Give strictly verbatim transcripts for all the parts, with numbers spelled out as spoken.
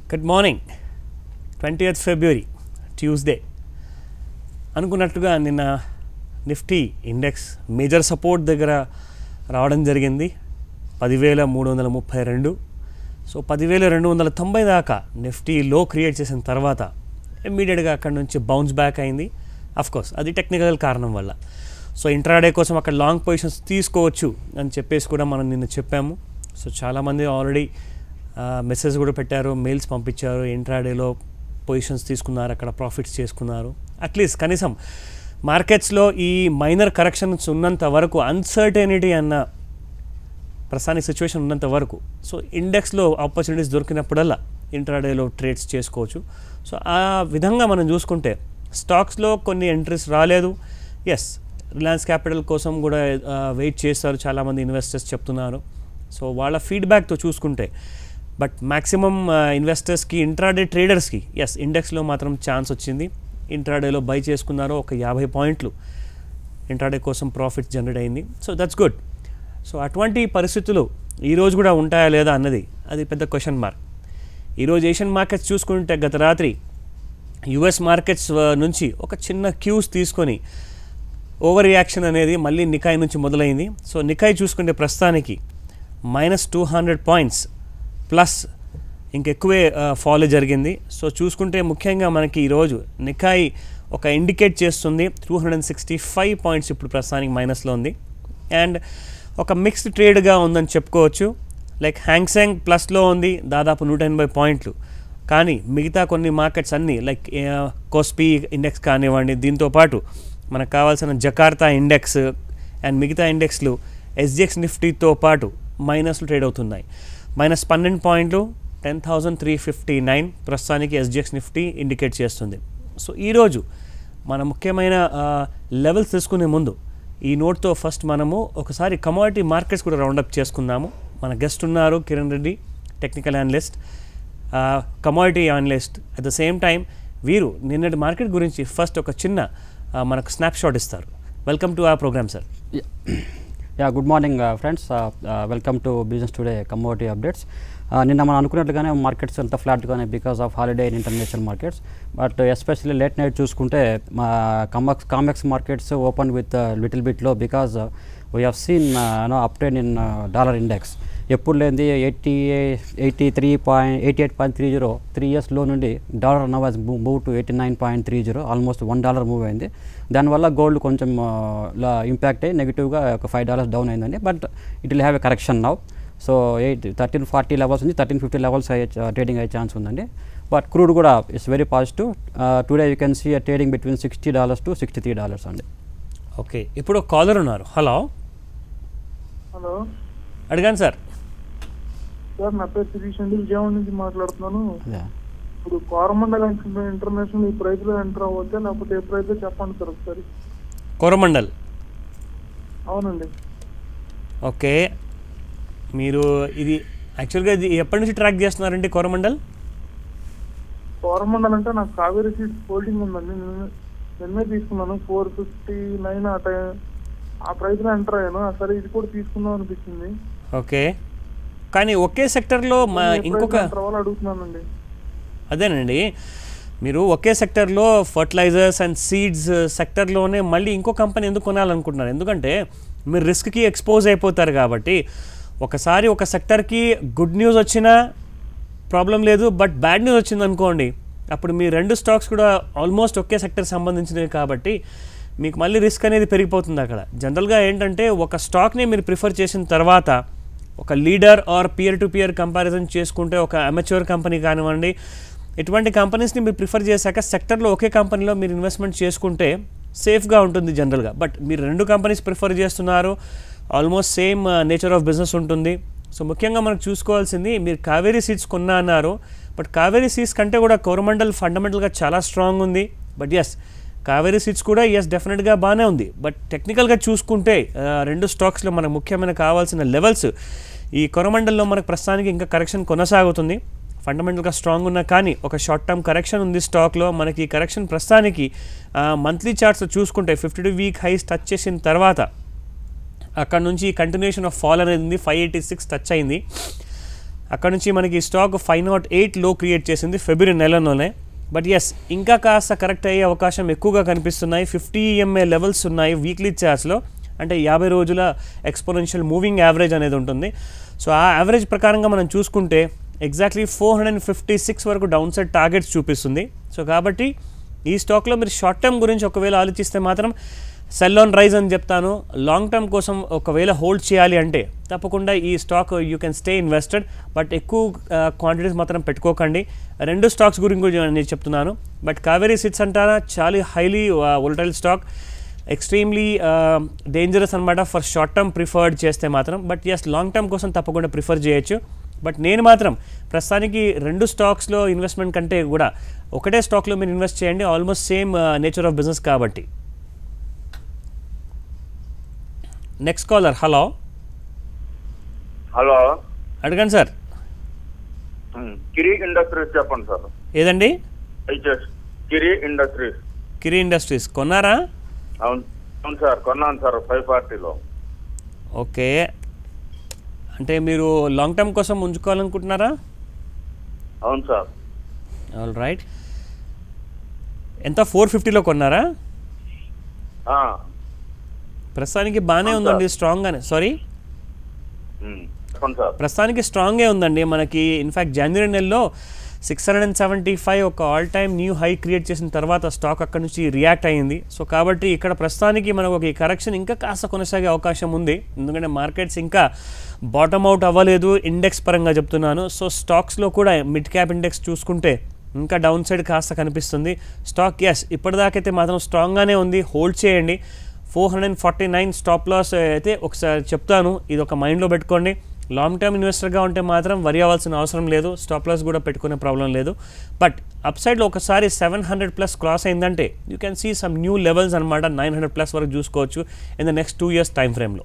Good morning twentieth February Tuesday అనుకున్నట్టుగా నిన్న Nifty index major support దగ్గర రావడం జరిగింది పదివేల మూడు వందల ముప్పై రెండు సో పదివేల రెండు వందల తొంభై దాకా నిఫ్టీ లో క్రియేట్ చేసిన తర్వాత ఇమ్మీడియట్గా అక్కడ నుంచి బౌన్స్ బ్యాక్ అయింది అఫ్కోర్స్ అది టెక్నికల్ కారణం వల్ల సో ఇంట్రాడే కోసం అక్కడ లాంగ్ పొజిషన్స్ తీసుకోవచ్చు అని చెప్పేసి కూడా మనం నిన్న చెప్పాము సో చాలామంది ఆల్రెడీ మెసేజ్ కూడా పెట్టారు మెయిల్స్ పంపించారు ఇంట్రాడేలో పొజిషన్స్ తీసుకున్నారు అక్కడ ప్రాఫిట్స్ చేసుకున్నారు అట్లీస్ట్ కనీసం మార్కెట్స్లో ఈ మైనర్ కరెక్షన్స్ ఉన్నంత వరకు అన్సర్టెనిటీ అన్న ప్రస్తుతానికి సిచ్యువేషన్ ఉన్నంత వరకు సో ఇండెక్స్లో ఆపర్చునిటీస్ దొరికినప్పుడల్లా ఇంట్రాడేలో ట్రేడ్స్ చేసుకోవచ్చు సో ఆ విధంగా మనం చూసుకుంటే స్టాక్స్లో కొన్ని ఎంట్రీస్ రాలేదు ఎస్ రిలయన్స్ క్యాపిటల్ కోసం కూడా వెయిట్ చేస్తారు చాలామంది ఇన్వెస్టర్స్ చెప్తున్నారు సో వాళ్ళ ఫీడ్బ్యాక్తో చూసుకుంటే బట్ మ్యాక్సిమం ఇన్వెస్టర్స్కి ఇంట్రాడే ట్రేడర్స్కి ఎస్ ఇండెక్స్లో మాత్రం ఛాన్స్ వచ్చింది ఇంట్రాడేలో బై చేసుకున్నారు ఒక యాభై పాయింట్లు ఇంట్రాడే కోసం ప్రాఫిట్ జనరేట్ అయింది సో దట్స్ గుడ్ సో అటువంటి పరిస్థితులు ఈరోజు కూడా ఉంటాయా లేదా అన్నది అది పెద్ద క్వశ్చన్ మార్క్ ఈరోజు ఏషియన్ మార్కెట్స్ చూసుకుంటే గత రాత్రి యుఎస్ మార్కెట్స్ నుంచి ఒక చిన్న క్యూస్ తీసుకొని ఓవర్ రియాక్షన్ అనేది మళ్ళీ నికాయ్ నుంచి మొదలైంది సో నికాయ్ చూసుకుంటే ప్రస్తుతానికి minus two hundred points plus ఇంకెక్కువే ఫాల్ జరిగింది సో చూసుకుంటే ముఖ్యంగా మనకి ఈరోజు నికాయ్ ఒక ఇండికేట్ చేస్తుంది two hundred sixty five points ఇప్పుడు ప్రస్తుతానికి మైనస్లో ఉంది అండ్ ఒక మిక్స్డ్ ట్రేడ్గా ఉందని చెప్పుకోవచ్చు లైక్ హ్యాంగ్సెంగ్ ప్లస్లో ఉంది దాదాపు నూట ఎనభై పాయింట్లు కానీ మిగతా కొన్ని మార్కెట్స్ అన్నీ లైక్ కోస్పీ ఇండెక్స్ కానివ్వండి దీంతోపాటు మనకు కావాల్సిన జకార్తా ఇండెక్స్ అండ్ మిగతా ఇండెక్స్లు ఎస్జిఎక్స్ నిఫ్టీతో పాటు మైనస్లు ట్రేడ్ అవుతున్నాయి మైనస్ పన్నెండు పాయింట్లు ten thousand three fifty nine ప్రస్తుతానికి ఎస్జిఎక్స్ నిఫ్టీ ఇండికేట్ చేస్తుంది సో ఈరోజు మన ముఖ్యమైన లెవెల్స్ తీసుకునే ముందు ఈ నోట్తో ఫస్ట్ మనము ఒకసారి కమోడిటీ మార్కెట్స్ కూడా రౌండప్ చేసుకుందాము మన గెస్ట్ ఉన్నారు Kiran Reddy technical analyst commodity analyst at the same time వీరు నిన్నటి మార్కెట్ గురించి ఫస్ట్ ఒక చిన్న మనకు స్నాప్ షాట్ ఇస్తారు welcome to our programme sir yeah good morning friends welcome to business today commodity updates నిన్న మనం అనుకున్నట్లుగానే మార్కెట్స్ అంతా ఫ్లాట్గానే because of holiday in international markets but especially late night చూసుకుంటే మా COMEX COMEX markets open with little bit low because we have scene no up trend in dollar index ఎప్పుడు లేనిది eighty eighty three point eighty eight point three zero three ఇయర్స్లో నుండి dollar now has move to eighty nine point three zero almost one dollar move అయింది దానివల్ల gold కొంచెం impact అయ్యి నెగిటివ్గా ఒక ఫైవ్ డాలర్స్ డౌన్ అయిందండి but it will have a correction now so eight thirteen forty levels ఉంది thirteen fifty levels అయ్యే trading అయ్యే ఛాన్స్ ఉందండి బట్ క్రూడ్ కూడా it's very positive today you can see a trading between sixty dollars to sixty three dollars అండి okay ఇప్పుడు caller ఉన్నారు hello hello అడిగాను sir sir నా పేరు శిరీష్ అండి విజయవాడ నుంచి మాట్లాడుతున్నాను ఇప్పుడు కోరమండల్ ఇంటర్నేషనల్ ఈ ప్రైస్ లో ఎంటర్ అవ్వచ్చా లేకపోతే ఏ ప్రైస్ చెప్పండి సార్ ఒకసారి కోరమండల్ అవునండి ఓకే మీరు ఇది యాక్చువల్గా ఇది ఎప్పటి నుంచి ట్రాక్ చేస్తున్నారండి కోరమండల్ కోరమండల్ అంటే నాకు కావేరీ సీడ్స్ హోల్డింగ్ ఉందండి నిన్నే తీసుకున్నాను ఫోర్ ఫిఫ్టీ నైన్ ఆ టైం ఆ ప్రైస్ లో ఎంటర్ అయ్యాను సరే ఇది కూడా తీసుకుందాం అనిపించింది ఓకే కానీ ఒకే సెక్టర్లో మా ఇంకొక అడుగుతున్నానండి అదేనండి మీరు ఒకే సెక్టర్లో ఫర్టిలైజర్స్ అండ్ సీడ్స్ సెక్టర్లోనే మళ్ళీ ఇంకో కంపెనీ ఎందుకు కొనాలనుకుంటున్నారు ఎందుకంటే మీరు రిస్క్కి ఎక్స్పోజ్ అయిపోతారు కాబట్టి ఒకసారి ఒక సెక్టర్కి గుడ్ న్యూస్ వచ్చినా ప్రాబ్లం లేదు బట్ బ్యాడ్ న్యూస్ వచ్చింది అనుకోండి అప్పుడు మీ రెండు స్టాక్స్ కూడా ఆల్మోస్ట్ ఒకే సెక్టర్ సంబంధించినవి కాబట్టి మీకు మళ్ళీ రిస్క్ అనేది పెరిగిపోతుంది అక్కడ జనరల్గా ఏంటంటే ఒక స్టాక్ని మీరు ప్రిఫర్ చేసిన తర్వాత ఒక leader or peer to peer comparison చేసుకుంటే ఒక అమెచ్యూర్ కంపెనీ కానివ్వండి ఇటువంటి కంపెనీస్ని మీరు ప్రిఫర్ చేశాక సెక్టర్లో ఒకే కంపెనీలో మీరు ఇన్వెస్ట్మెంట్ చేసుకుంటే సేఫ్గా ఉంటుంది జనరల్గా బట్ మీరు రెండు కంపెనీస్ ప్రిఫర్ చేస్తున్నారు almost same nature of business ఉంటుంది సో ముఖ్యంగా మనకు చూసుకోవాల్సింది మీరు కావేరీ సీడ్స్ కొన్నా అన్నారు బట్ కావేరీ సీడ్స్ కంటే కూడా కోరమండల్ ఫండమెంటల్గా చాలా స్ట్రాంగ్ ఉంది బట్ ఎస్ కావేరీ సీడ్స్ కూడా ఎస్ డెఫినెట్గా బాగానే ఉంది బట్ టెక్నికల్గా చూసుకుంటే రెండు స్టాక్స్లో మనకు ముఖ్యమైన కావాల్సిన లెవెల్స్ ఈ కోరమండల్లో మనకు ప్రస్తుతానికి ఇంకా కరెక్షన్ కొనసాగుతుంది ఫండమెంటల్గా స్ట్రాంగ్ ఉన్నా కానీ ఒక షార్ట్ టర్మ్ కరెక్షన్ ఉంది స్టాక్లో మనకి ఈ కరెక్షన్ ప్రస్తుతానికి మంత్లీ చార్ట్స్ చూసుకుంటే fifty two week highs touch చేసిన తర్వాత అక్కడ నుంచి కంటిన్యూషన్ ఆఫ్ ఫాల్ అనేది ఉంది ఫైవ్ ఎయిటీ సిక్స్ టచ్ అయింది అక్కడ నుంచి మనకి స్టాక్ ఫైవ్ నాట్ ఎయిట్ లో క్రియేట్ చేసింది ఫిబ్రవరి నెలలోనే. బట్ ఎస్ ఇంకా కాస్త కరెక్ట్ అయ్యే అవకాశం ఎక్కువగా కనిపిస్తున్నాయి. ఫిఫ్టీ ఈఎంఏ లెవెల్స్ ఉన్నాయి వీక్లీ చార్ట్స్లో, అంటే యాభై రోజుల ఎక్స్పోనెన్షియల్ మూవింగ్ యావరేజ్ అనేది ఉంటుంది. సో ఆ యావరేజ్ ప్రకారంగా మనం చూసుకుంటే exactly four hundred and fifty six వరకు డౌన్ సైడ్ టార్గెట్స్ చూపిస్తుంది. సో కాబట్టి ఈ స్టాక్లో మీరు షార్ట్ టర్మ్ గురించి ఒకవేళ ఆలోచిస్తే మాత్రం సెల్ ఆన్ రైజ్ అని చెప్తాను. లాంగ్ టర్మ్ కోసం ఒకవేళ హోల్డ్ చేయాలి అంటే తప్పకుండా ఈ stock you can stay invested, but ఎక్కువ క్వాంటిటీస్ మాత్రం పెట్టుకోకండి. రెండు స్టాక్స్ గురించి నేను చెప్తున్నాను. బట్ కావేరీ సీడ్స్ అంటారా, చాలా highly volatile stock, extremely dangerous అనమాట ఫర్ షార్ట్ టర్మ్ ప్రిఫర్డ్ చేస్తే మాత్రం. బట్ ఎస్ లాంగ్ టర్మ్ కోసం తప్పకుండా ప్రిఫర్ చేయొచ్చు. బట్ నేను మాత్రం ప్రస్తుతానికి రెండు స్టాక్స్లో ఇన్వెస్ట్మెంట్ కంటే కూడా ఒకటే స్టాక్లో మీరు ఇన్వెస్ట్ చేయండి, almost same nature of business కాబట్టి. Next caller. హలో హలో అడగండి సార్. కిరి ఇండస్ట్రీస్ చెప్పండి సార్. ఏదండి? కిరి ఇండస్ట్రీస్. కిరి ఇండస్ట్రీస్ కొన్నారా? అవును అవును సార్, కొన్నాను సార్ ఫైవ్ ఫార్టీలో. ఓకే, అంటే మీరు లాంగ్ టర్మ్ కోసం ఉంచుకోవాలనుకుంటున్నారా? అవును సార్. All right. ఎంత ఫోర్ ఫిఫ్టీలో కొన్నారా? ప్రస్తుతానికి బాగానే ఉందండి, స్ట్రాంగ్గానే. సారీ, ప్రస్తుతానికి స్ట్రాంగే ఉందండి మనకి. ఇన్ఫ్యాక్ట్ జనవరి నెలలో six hundred and seventy five ఒక all time new high create చేసిన తర్వాత స్టాక్ అక్కడ నుంచి రియాక్ట్ అయ్యింది. సో కాబట్టి ఇక్కడ ప్రస్తుతానికి మనకు ఒక కరెక్షన్ ఇంకా కాస్త కొనసాగే అవకాశం ఉంది, ఎందుకంటే మార్కెట్స్ ఇంకా బాటమ్ అవుట్ అవ్వలేదు ఇండెక్స్ పరంగా చెప్తున్నాను. సో స్టాక్స్లో కూడా మిడ్ క్యాప్ ఇండెక్స్ చూసుకుంటే ఇంకా డౌన్ సైడ్ కాస్త కనిపిస్తుంది. స్టాక్ ఎస్ ఇప్పటిదాకైతే మాత్రం స్ట్రాంగ్గానే ఉంది, హోల్డ్ చేయండి. Four hundred and forty nine stop loss అయితే ఒకసారి చెప్తాను, ఇది ఒక మైండ్లో పెట్టుకోండి. లాంగ్ టర్మ్ ఇన్వెస్టర్గా ఉంటే మాత్రం వరి అవ్వాల్సిన అవసరం లేదు, స్టాప్ లాస్ కూడా పెట్టుకునే ప్రాబ్లం లేదు. బట్ అప్ సైడ్లో ఒకసారి సెవెన్ హండ్రెడ్ ప్లస్ క్రాస్ అయిందంటే you can see some new levels అనమాట. నైన్ హండ్రెడ్ ప్లస్ వరకు చూసుకోవచ్చు in the next two years time ఫ్రేమ్లో.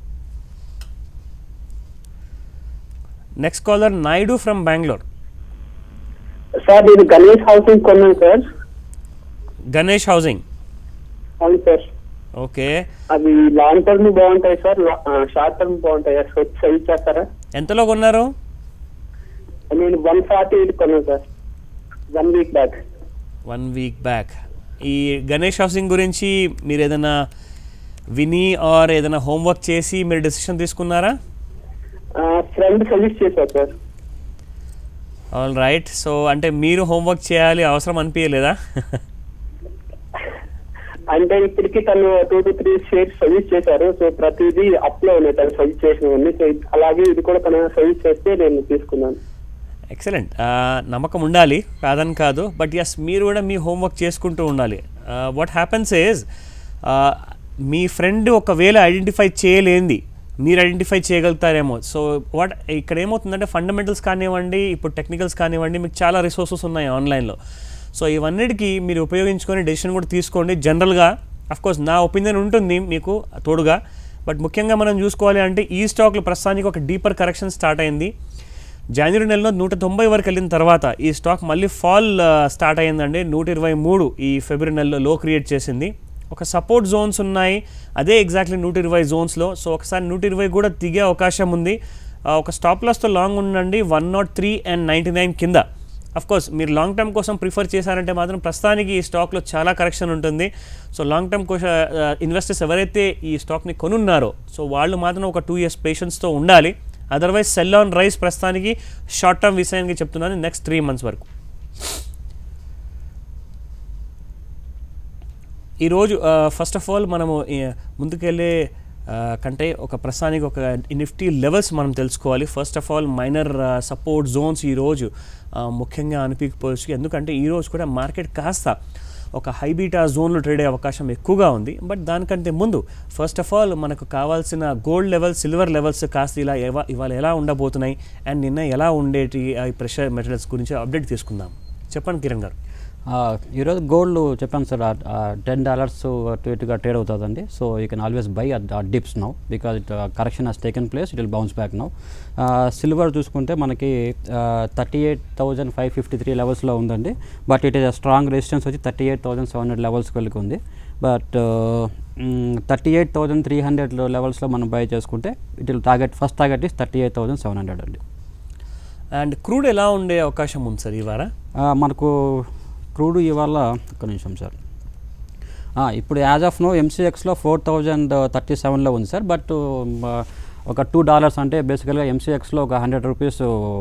Next caller Naidu from Bengaluru. Sir ఇది గణేష్ హౌసింగ్ కొన్నాను సార్. గణేష్ హౌసింగ్? అవును సార్. ఓకే, అది లాంగ్ టర్మ్ బాగుంటాయి సార్, షార్ట్ టర్మ్ బాగుంటాయి, సెల్ చేస్తారా? ఎంతలో కొన్నారు? నేను వన్ ఫార్టీ ఎయిట్ కొన్నాను sir, one week back. One week back. ఈ గణేష్ హౌసింగ్ గురించి మీరు ఏదైనా విని ఆర్ ఏదైనా హోంవర్క్ చేసి మీరు డెసిషన్ తీసుకున్నారా? ఫ్రెండ్ సజెస్ట్ చేశారు సార్. All right. సో అంటే మీరు హోంవర్క్ చేయాలి అవసరం అనిపించలేదా? అంటే ఇప్పటికి తను two to three shares suggest చేశారు. సో ప్రతిదీ అప్ లో ఉన్నాయి తను సజెస్ట్ చేసినవన్నీ. సో అలాగే ఇది కూడా తను సజెస్ట్ చేస్తే నేను తీసుకున్నాను. ఎక్సలెంట్. నమ్మకం ఉండాలి, కాదని కాదు. బట్ ఎస్ మీరు కూడా మీ హోంవర్క్ చేసుకుంటూ ఉండాలి. వాట్ హ్యాపెన్స్ ఈజ్ మీ ఫ్రెండ్ ఒకవేళ ఐడెంటిఫై చేయలేంది మీరు ఐడెంటిఫై చేయగలుగుతారేమో. సో వాట్ ఇక్కడ ఏమవుతుందంటే ఫండమెంటల్స్ కానివ్వండి, ఇప్పుడు టెక్నికల్స్ కానివ్వండి, మీకు చాలా రిసోర్సెస్ ఉన్నాయి ఆన్లైన్లో. సో ఇవన్నిటికీ మీరు ఉపయోగించుకొని డెసిషన్ కూడా తీసుకోండి. జనరల్గా అఫ్కోర్స్ నా ఒపీనియన్ ఉంటుంది మీకు తోడుగా, బట్ ముఖ్యంగా మనం చూసుకోవాలి అంటే ఈ స్టాక్లో ప్రస్తుతానికి ఒక డీపర్ కరెక్షన్ స్టార్ట్ అయింది. జనవరి నెలలో నూట తొంభై వరకు వెళ్ళిన తర్వాత ఈ స్టాక్ మళ్ళీ ఫాల్ స్టార్ట్ అయ్యిందండి. నూట ఇరవై మూడు ఈ ఫిబ్రవరి నెలలో లో క్రియేట్ చేసింది. ఒక సపోర్ట్ జోన్స్ ఉన్నాయి, అదే ఎగ్జాక్ట్లీ నూట ఇరవై జోన్స్లో. సో ఒకసారి నూట ఇరవై కూడా దిగే అవకాశం ఉంది. ఒక స్టాప్ లాస్తో లాంగ్ ఉండండి one nought three and ninety nine కింద. అఫ్కోర్స్ మీరు లాంగ్ టర్మ్ కోసం ప్రిఫర్ చేశారంటే మాత్రం ప్రస్తుతానికి ఈ స్టాక్లో చాలా కరెక్షన్ ఉంటుంది. సో లాంగ్ టర్మ్ కోసం ఇన్వెస్టర్స్ ఎవరైతే ఈ స్టాక్ని కొనున్నారో సో వాళ్ళు మాత్రం ఒక టూ ఇయర్స్ పేషెన్స్తో ఉండాలి. అదర్వైజ్ సెల్ ఆన్ రైస్ ప్రస్తుతానికి షార్ట్ టర్మ్ విషయానికి చెప్తున్నాను, నెక్స్ట్ త్రీ మంత్స్ వరకు. ఈరోజు ఫస్ట్ ఆఫ్ ఆల్ మనము ముందుకెళ్ళే కంటే ఒక ప్రస్తుతానికి ఒక నిఫ్టీ లెవెల్స్ మనం తెలుసుకోవాలి. First of all minor support zones ఈరోజు ముఖ్యంగా అనిపించకపోవచ్చు, ఎందుకంటే ఈరోజు కూడా మార్కెట్ కాస్త ఒక హైబీటా జోన్లో ట్రేడ్ అయ్యే అవకాశం ఎక్కువగా ఉంది. బట్ దానికంటే ముందు ఫస్ట్ ఆఫ్ ఆల్ మనకు కావాల్సిన గోల్డ్ లెవెల్, సిల్వర్ లెవెల్స్ కాస్త ఇలా ఇవాళ ఎలా ఉండబోతున్నాయి అండ్ నిన్న ఎలా ఉండేటి ఈ ప్రెషర్ మెటీరియల్స్ గురించి అప్డేట్ తీసుకుందాం. చెప్పండి కిరణ్ గారు. ఈరోజు గోల్డ్ చెప్పాను సార్, టెన్ డాలర్స్ అటు ఇటుగా ట్రేడ్ అవుతుందండి. So you can always buy at dips now because it correction has taken place, it will bounce back now. Silver చూసుకుంటే మనకి thirty eight thousand five fifty three లెవెల్స్లో ఉందండి. But it is a strong resistance వచ్చి thirty eight thousand seven hundred లెవెల్స్కి వెళ్ళుకుంది. But thirty eight thousand three hundred లెవెల్స్లో మనం buy చేసుకుంటే it will target first target is thirty eight thousand seven hundred అండి. And crude ఎలా ఉండే అవకాశం ఉంది సార్ ఇవాళ? మనకు క్రూడ్ ఇవాళ ఒక్క నిమిషం సార్. ఇప్పుడు యాజ్ ఆఫ్ నో ఎంసీఎక్స్లో ఫోర్ థౌజండ్ థర్టీ సెవెన్లో ఉంది సార్. బట్ ఒక టూ డాలర్స్ అంటే బేసికల్గా ఎంసీఎక్స్లో ఒక హండ్రెడ్ రూపీస్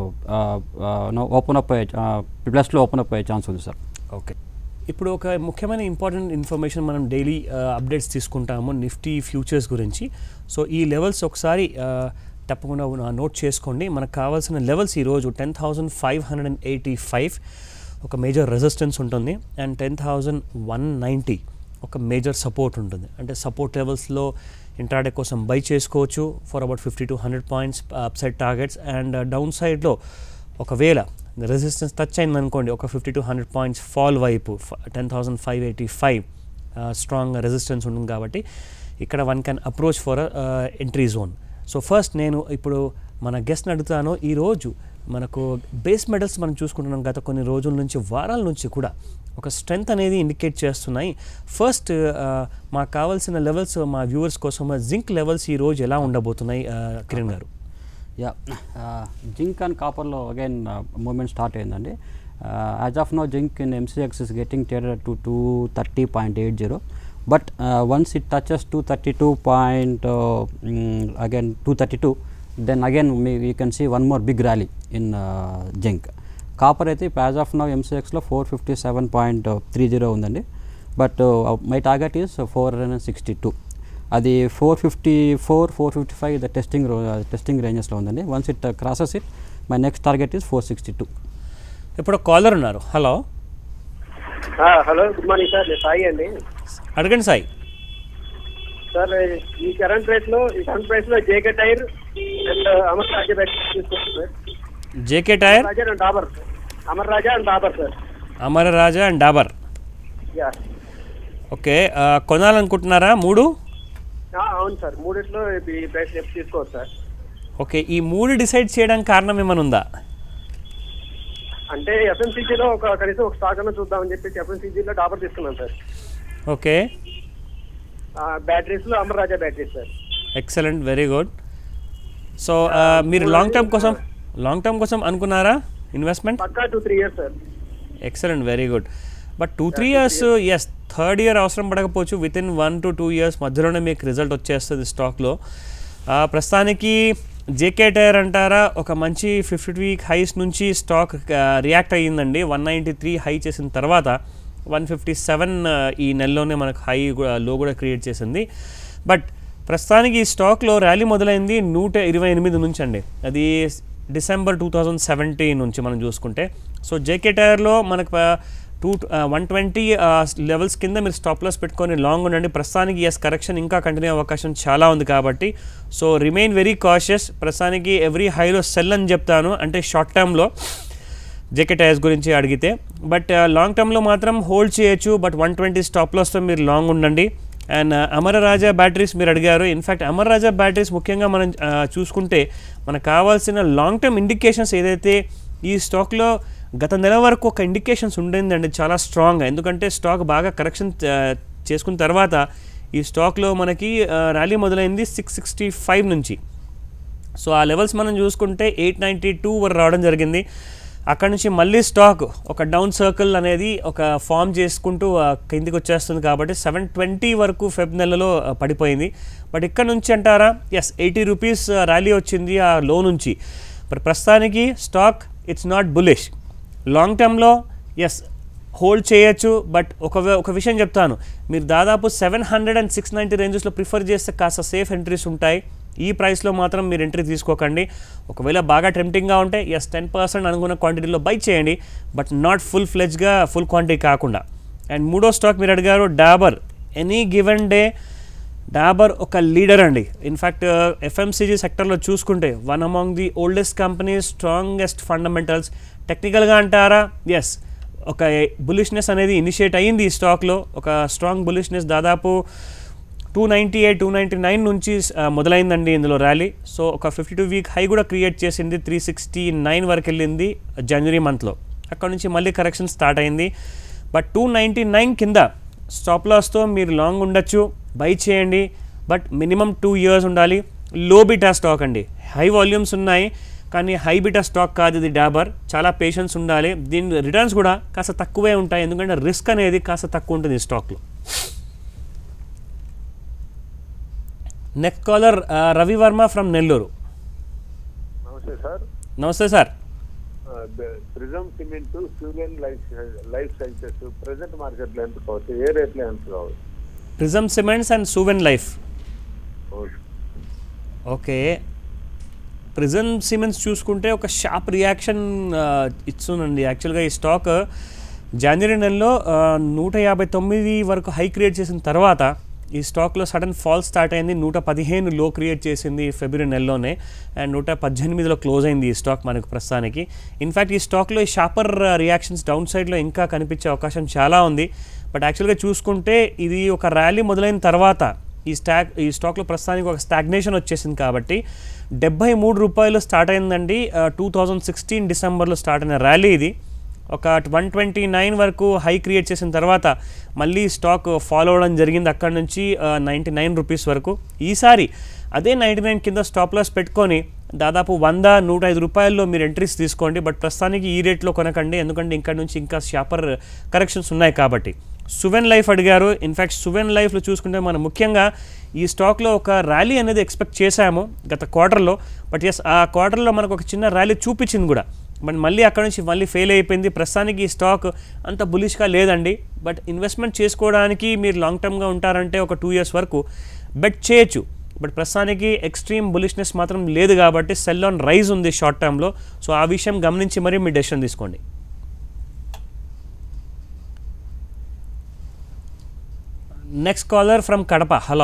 ఓపెన్ అప్ అయ్యే ప్లస్లో ఓపెన్ అప్ అయ్యే ఛాన్స్ ఉంది సార్. ఓకే, ఇప్పుడు ఒక ముఖ్యమైన ఇంపార్టెంట్ ఇన్ఫర్మేషన్ మనం డైలీ అప్డేట్స్ తీసుకుంటాము నిఫ్టీ ఫ్యూచర్స్ గురించి. సో ఈ లెవెల్స్ ఒకసారి తప్పకుండా నోట్ చేసుకోండి. మనకు కావాల్సిన లెవెల్స్ ఈరోజు ten thousand five hundred and eighty five ఒక మేజర్ రెసిస్టెన్స్ ఉంటుంది, and ten thousand one ninety ఒక మేజర్ సపోర్ట్ ఉంటుంది. అంటే సపోర్ట్ లెవెల్స్లో ఇంట్రాడే కోసం బై చేసుకోవచ్చు for about fifty to hundred points up side targets, and down సైడ్లో ఒకవేళ రెసిస్టెన్స్ టచ్ అయింది అనుకోండి ఒక fifty to hundred points fall వైపు ten thousand five eighty five strong resistance ఉంటుంది. కాబట్టి ఇక్కడ one can approach for entry zone. So first నేను ఇప్పుడు మన గెస్ట్ని అడుగుతాను, ఈరోజు మనకు బేస్ మెటల్స్ మనం చూసుకుంటున్నాం గత కొన్ని రోజుల నుంచి వారాల నుంచి కూడా ఒక స్ట్రెంగ్త్ అనేది ఇండికేట్ చేస్తున్నాయి. ఫస్ట్ మాకు కావాల్సిన లెవెల్స్ మా వ్యూవర్స్ కోసం జింక్ లెవెల్స్ ఈరోజు ఎలా ఉండబోతున్నాయి కిరణ్ గారు? యా, జింక్ అండ్ కాపర్లో అగైన్ మూమెంట్ స్టార్ట్ అయిందండి. As of now zinc in MCX is getting traded to two thirty point eight zero, but once it touches two thirty two point again two thirty two, then again me you can see one more big rally in zinc. Copper అయితే ఇప్పుడు as of now ఎంసీఎక్స్లో four fifty seven point three zero ఉందండి, but my target is four hundred and sixty two. అది four fifty four four fifty five the testing testing రేంజెస్లో ఉందండి. Once it crosses it my next target is four sixty two. ఇప్పుడు caller ఉన్నారు. Hello hello, good morning sir. నేను సాయి అండి. అడగండి Sai. Sir ఈ current price లో ఈ కరెంట్ ప్రైస్ లో JK tyre and Amara Raja బ్యాట్ తీసుకోవచ్చు sir. JK tyre, Raja and Dabur. Amara Raja and Dabur sir. Amara Raja and Dabur. Yeah, okay, కొనాలనుకుంటున్నారా మూడు? అవును సార్, మూడిట్లో ఈ ప్రైస్ తీసుకోవచ్చు సార్. ఓకే, ఈ మూడు డిసైడ్ చేయడానికి కారణం ఏమైనా ఉందా? అంటే ఎఫ్ఎంసీజీలో ఒక కనీసం ఒక స్టాక్ అన్న చూద్దామని చెప్పి ఎఫ్ఎంసీజీలో డాబర్ తీసుకున్నాం సార్. ఓకే, బ్యాటరీస్ లో Amara Raja batteries sir. Excellent, very good. So మీరు లాంగ్ టర్మ్ కోసం లాంగ్ టర్మ్ కోసం అనుకున్నారా ఇన్వెస్ట్మెంట్? పక్కా two three years sir. Excellent, very good. But two three years yes, third year అవసరం పడకపోవచ్చు. With in one to two years మధ్యలోనే మీకు result వచ్చేస్తుంది స్టాక్లో. ప్రస్తుతానికి జేకే టైర్ అంటారా, ఒక మంచి ఫిఫ్టీ వీక్ హైస్ నుంచి స్టాక్ రియాక్ట్ అయ్యిందండి. వన్ నైంటీ త్రీ హై చేసిన తర్వాత వన్ ఫిఫ్టీ సెవెన్ ఈ నెలలోనే మనకు హై లో కూడా క్రియేట్ చేసింది. బట్ ప్రస్తుతానికి ఈ స్టాక్లో ర్యాలీ మొదలైంది నూట ఇరవై ఎనిమిది నుంచి అండి. అది డిసెంబర్ టూ థౌజండ్ సెవెంటీన్ నుంచి మనం చూసుకుంటే. సో జేకే టైర్లో మనకు టూ వన్ ట్వంటీ లెవెల్స్ కింద మీరు స్టాప్ లాస్ పెట్టుకొని లాంగ్ ఉండండి. ప్రస్తుతానికి ఎస్, కరెక్షన్ ఇంకా కంటిన్యూ అవకాశం చాలా ఉంది కాబట్టి సో రిమైన్ వెరీ కాషియస్. ప్రస్తుతానికి ఎవ్రీ హైలో సెల్ అని చెప్తాను, అంటే షార్ట్ టర్మ్లో జేకే టైర్స్ గురించి అడిగితే. బట్ లాంగ్ టర్మ్లో మాత్రం హోల్డ్ చేయొచ్చు, బట్ వన్ ట్వంటీ స్టాప్ లాస్తో మీరు లాంగ్ ఉండండి. అండ్ అమర రాజా బ్యాటరీస్ మీరు అడిగారు. ఇన్ఫ్యాక్ట్ అమర రాజా బ్యాటరీస్ ముఖ్యంగా మనం చూసుకుంటే మనకు కావాల్సిన లాంగ్ టర్మ్ ఇండికేషన్స్ ఏదైతే ఈ స్టాక్లో గత నెల వరకు ఒక ఇండికేషన్స్ ఉండిందండి చాలా స్ట్రాంగ్గా. ఎందుకంటే స్టాక్ బాగా కరెక్షన్ చేసుకున్న తర్వాత ఈ స్టాక్లో మనకి ర్యాలీ మొదలైంది సిక్స్ సిక్స్టీ ఫైవ్ నుంచి. సో ఆ లెవెల్స్ మనం చూసుకుంటే ఎయిట్ నైంటీ టూ వరకు రావడం జరిగింది. అక్కడ నుంచి మళ్ళీ స్టాక్ ఒక డౌన్ సర్కిల్ అనేది ఒక ఫామ్ చేసుకుంటూ కిందికి వచ్చేస్తుంది. కాబట్టి సెవెన్ ట్వంటీ వరకు ఫెబ్ నెలలో పడిపోయింది. బట్ ఇక్కడ నుంచి అంటారా, ఎస్, ఎయిటీ రూపీస్ ర్యాలీ వచ్చింది ఆ లో నుంచి. బట్ ప్రస్తుతానికి stock it's not bullish. Long టర్మ్లో ఎస్ హోల్డ్ చేయొచ్చు. బట్ ఒక ఒక విషయం చెప్తాను, మీరు దాదాపు seven hundred and six ninety రేంజెస్లో ప్రిఫర్ చేస్తే కాస్త సేఫ్ ఎంట్రీస్ ఉంటాయి. ఈ ప్రైస్లో మాత్రం మీరు ఎంట్రీ తీసుకోకండి. ఒకవేళ బాగా టెంప్టింగ్గా ఉంటే ఎస్ టెన్ పర్సెంట్ అనుకున్న క్వాంటిటీలో బై చేయండి, బట్ నాట్ ఫుల్ ఫ్లెజ్గా ఫుల్ క్వాంటిటీ కాకుండా. అండ్ మూడో స్టాక్ మీరు అడిగారు Dabur. Any given day Dabur ఒక లీడర్ అండి. ఇన్ఫ్యాక్ట్ ఎఫ్ఎంసీజీ సెక్టర్లో చూసుకుంటే one among the oldest companies, strongest fundamentals. టెక్నికల్గా అంటారా, ఎస్, ఒక బులిష్నెస్ అనేది ఇనిషియేట్ అయ్యింది ఈ స్టాక్లో. ఒక స్ట్రాంగ్ బులిష్నెస్ దాదాపు two ninety eight two ninety nine నుంచి మొదలైందండి ఇందులో ర్యాలీ. సో ఒక ఫిఫ్టీ టూ వీక్ హై కూడా క్రియేట్ చేసింది, త్రీ సిక్స్టీ నైన్ వరకు వెళ్ళింది జనవరి మంత్లో. అక్కడ నుంచి మళ్ళీ కరెక్షన్ స్టార్ట్ అయింది. బట్ టూ నైంటీ నైన్ కింద స్టాప్ లాస్తో మీరు లాంగ్ ఉండొచ్చు, బై చేయండి. బట్ మినిమం టూ ఇయర్స్ ఉండాలి. లో బిటా స్టాక్ అండి, హై వాల్యూమ్స్ ఉన్నాయి. కానీ హై బీటా స్టాక్ కాదు ఇది డాబర్. చాలా పేషెన్స్ ఉండాలి. దీని రిటర్న్స్ కూడా కాస్త తక్కువే ఉంటాయి, ఎందుకంటే రిస్క్ అనేది కాస్త తక్కువ ఉంటుంది ఈ స్టాక్లో. Next caller Ravi Varma from Nellore. నమస్తే సార్. నమస్తే సార్. ప్రిజమ్ సిమెంట్, సూరియన్ లైఫ్ లైఫ్ సైన్సెస్ ప్రెసెంట్ మార్కెట్లో ఎంత కావచ్చు, ఏ రేట్లో ఎంత కావచ్చు? Prism cements and Suven life. Okay, prism cements చూసుకుంటే ఒక షార్ప్ రియాక్షన్ ఇస్తుందండి. యాక్చువల్గా ఈ స్టాక్ జనవరి నెలలో నూట యాభై తొమ్మిది వరకు హై క్రియేట్ చేసిన తర్వాత ఈ స్టాక్లో సడన్ ఫాల్ స్టార్ట్ అయింది. నూట పదిహేను లో క్రియేట్ చేసింది ఫిబ్రవరి నెలలోనే, అండ్ నూట పద్దెనిమిదిలో క్లోజ్ అయింది ఈ స్టాక్ మనకు ప్రస్తుతానికి. ఇన్ఫ్యాక్ట్ ఈ స్టాక్లో ఈ షార్పర్ రియాక్షన్స్ డౌన్ సైడ్లో ఇంకా కనిపించే అవకాశం చాలా ఉంది. బట్ యాక్చువల్గా చూసుకుంటే ఇది ఒక ర్యాలీ మొదలైన తర్వాత ఈ స్టాక్ ఈ స్టాక్లో ప్రస్తుతానికి ఒక స్టాగ్నేషన్ వచ్చేసింది. కాబట్టి డెబ్బై మూడు రూపాయలు స్టార్ట్ అయిందండి. టూ థౌజండ్ సిక్స్టీన్ డిసెంబర్లో స్టార్ట్ అయిన ర్యాలీ ఇది. ఒక వన్ ట్వంటీ నైన్ వరకు హై క్రియేట్ చేసిన తర్వాత మళ్ళీ స్టాక్ ఫాలో అవ్వడం జరిగింది. అక్కడ నుంచి నైంటీ నైన్ రూపీస్ వరకు. ఈసారి అదే నైంటీ నైన్ కింద స్టాప్ లాస్ పెట్టుకొని దాదాపు వంద నూట ఐదు రూపాయల్లో మీరు ఎంట్రీస్ తీసుకోండి. బట్ ప్రస్తుతానికి ఈ రేట్లో కొనకండి, ఎందుకంటే ఇక్కడ నుంచి ఇంకా షాపర్ కరెక్షన్స్ ఉన్నాయి కాబట్టి. సువెన్ లైఫ్ అడిగారు. ఇన్ఫ్యాక్ట్ సువెన్ లైఫ్లో చూసుకుంటే మనం ముఖ్యంగా ఈ స్టాక్లో ఒక ర్యాలీ అనేది ఎక్స్పెక్ట్ చేశాము గత క్వార్టర్లో. బట్ ఎస్, ఆ క్వార్టర్లో మనకు ఒక చిన్న ర్యాలీ చూపించింది కూడా, బట్ మళ్ళీ అక్కడ నుంచి మళ్ళీ ఫెయిల్ అయిపోయింది. ప్రస్తుతానికి ఈ స్టాక్ అంత బులిష్గా లేదండి. బట్ ఇన్వెస్ట్మెంట్ చేసుకోవడానికి మీరు లాంగ్ టర్మ్గా ఉంటారంటే ఒక టూ ఇయర్స్ వరకు బెట్ చేయొచ్చు. బట్ ప్రస్తుతానికి ఎక్స్ట్రీమ్ బులిష్నెస్ మాత్రం లేదు కాబట్టి సెల్ ఆన్ రైజ్ ఉంది షార్ట్ టర్మ్లో. సో ఆ విషయం గమనించి మరీ మీ డెసిషన్ తీసుకోండి. Next caller from Kadapa. Hello,